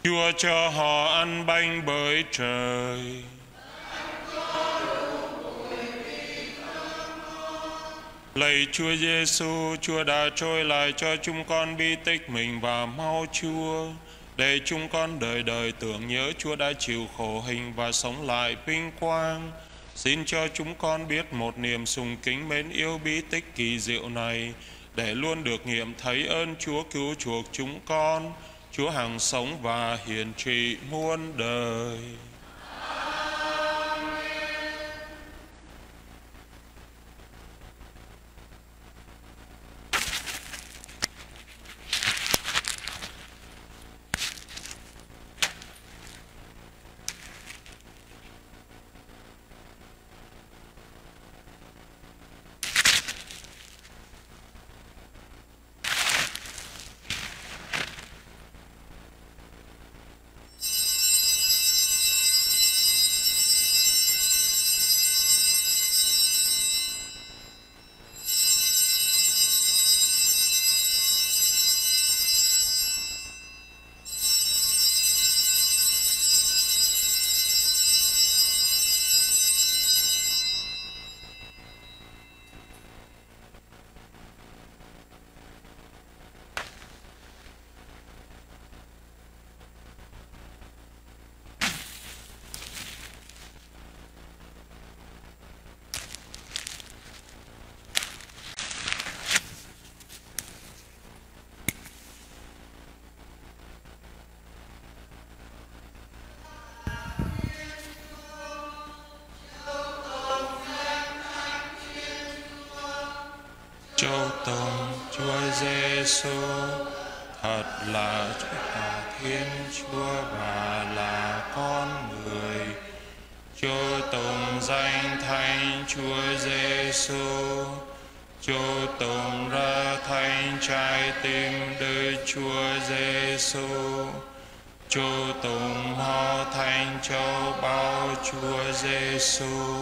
Chúa cho họ ăn bánh bởi trời. Lạy Chúa Giêsu, Chúa đã trôi lại cho chúng con bi tích mình và máu Chúa, để chúng con đời đời tưởng nhớ Chúa đã chịu khổ hình và sống lại vinh quang. Xin cho chúng con biết một niềm sùng kính mến yêu bí tích kỳ diệu này, để luôn được nghiệm thấy ơn Chúa cứu chuộc chúng con. Chúa hằng sống và hiển trị muôn đời. Châu tùng Chúa Giêsu, thật là Thiên Chúa và là con người. Châu tùng danh Thánh Chúa Giêsu, châu tùng ra thánh trái tim Đức Chúa Giêsu, châu tùng ho thánh châu bao Chúa Giêsu.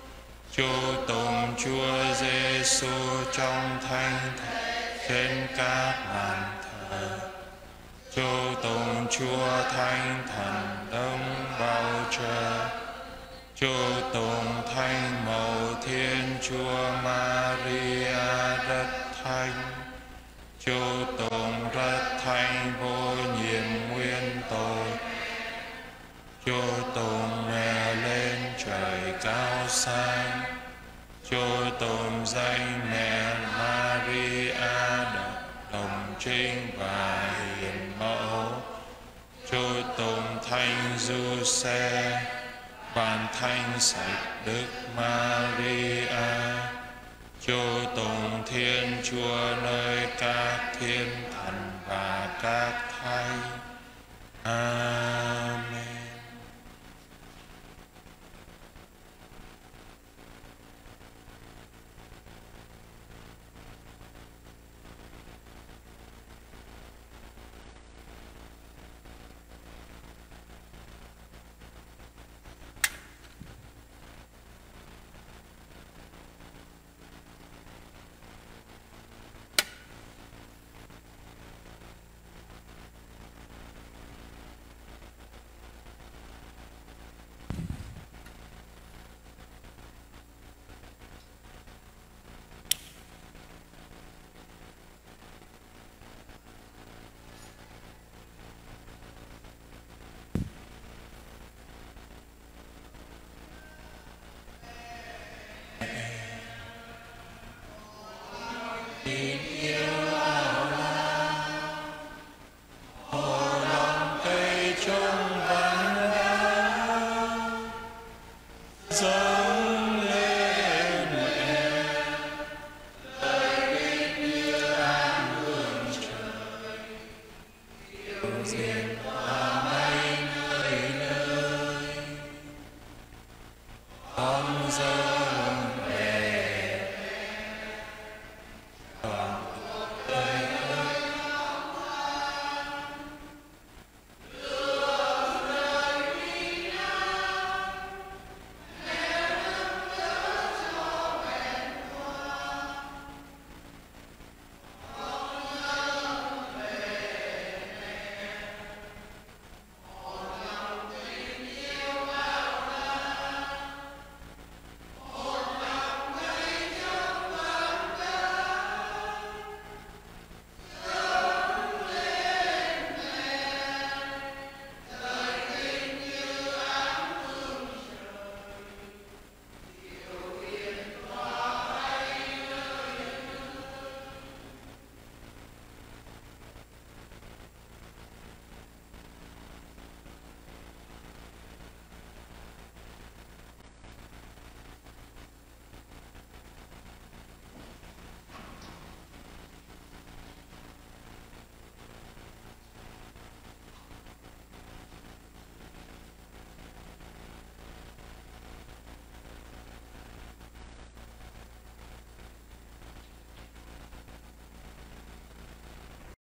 Chúa tùng Chúa Giêsu trong thánh thể trên các bàn thờ. Chúa tùng Chúa Thánh Thần Đông bao trời. Chúa tùng Thánh Mẫu Thiên Chúa Maria rất thánh. Chúa tùng rất thánh vô nhiễm nguyên tội. Chúa tùng mẹ lên trời cao sang. Chúa tùng danh mẹ Maria đồng trinh và hiền mẫu. Chúa tùng thánh Giuse, ban thánh sạch Đức Maria. Chúa tùng Thiên Chúa nơi các thiên thần và các thánh. Amen. Xin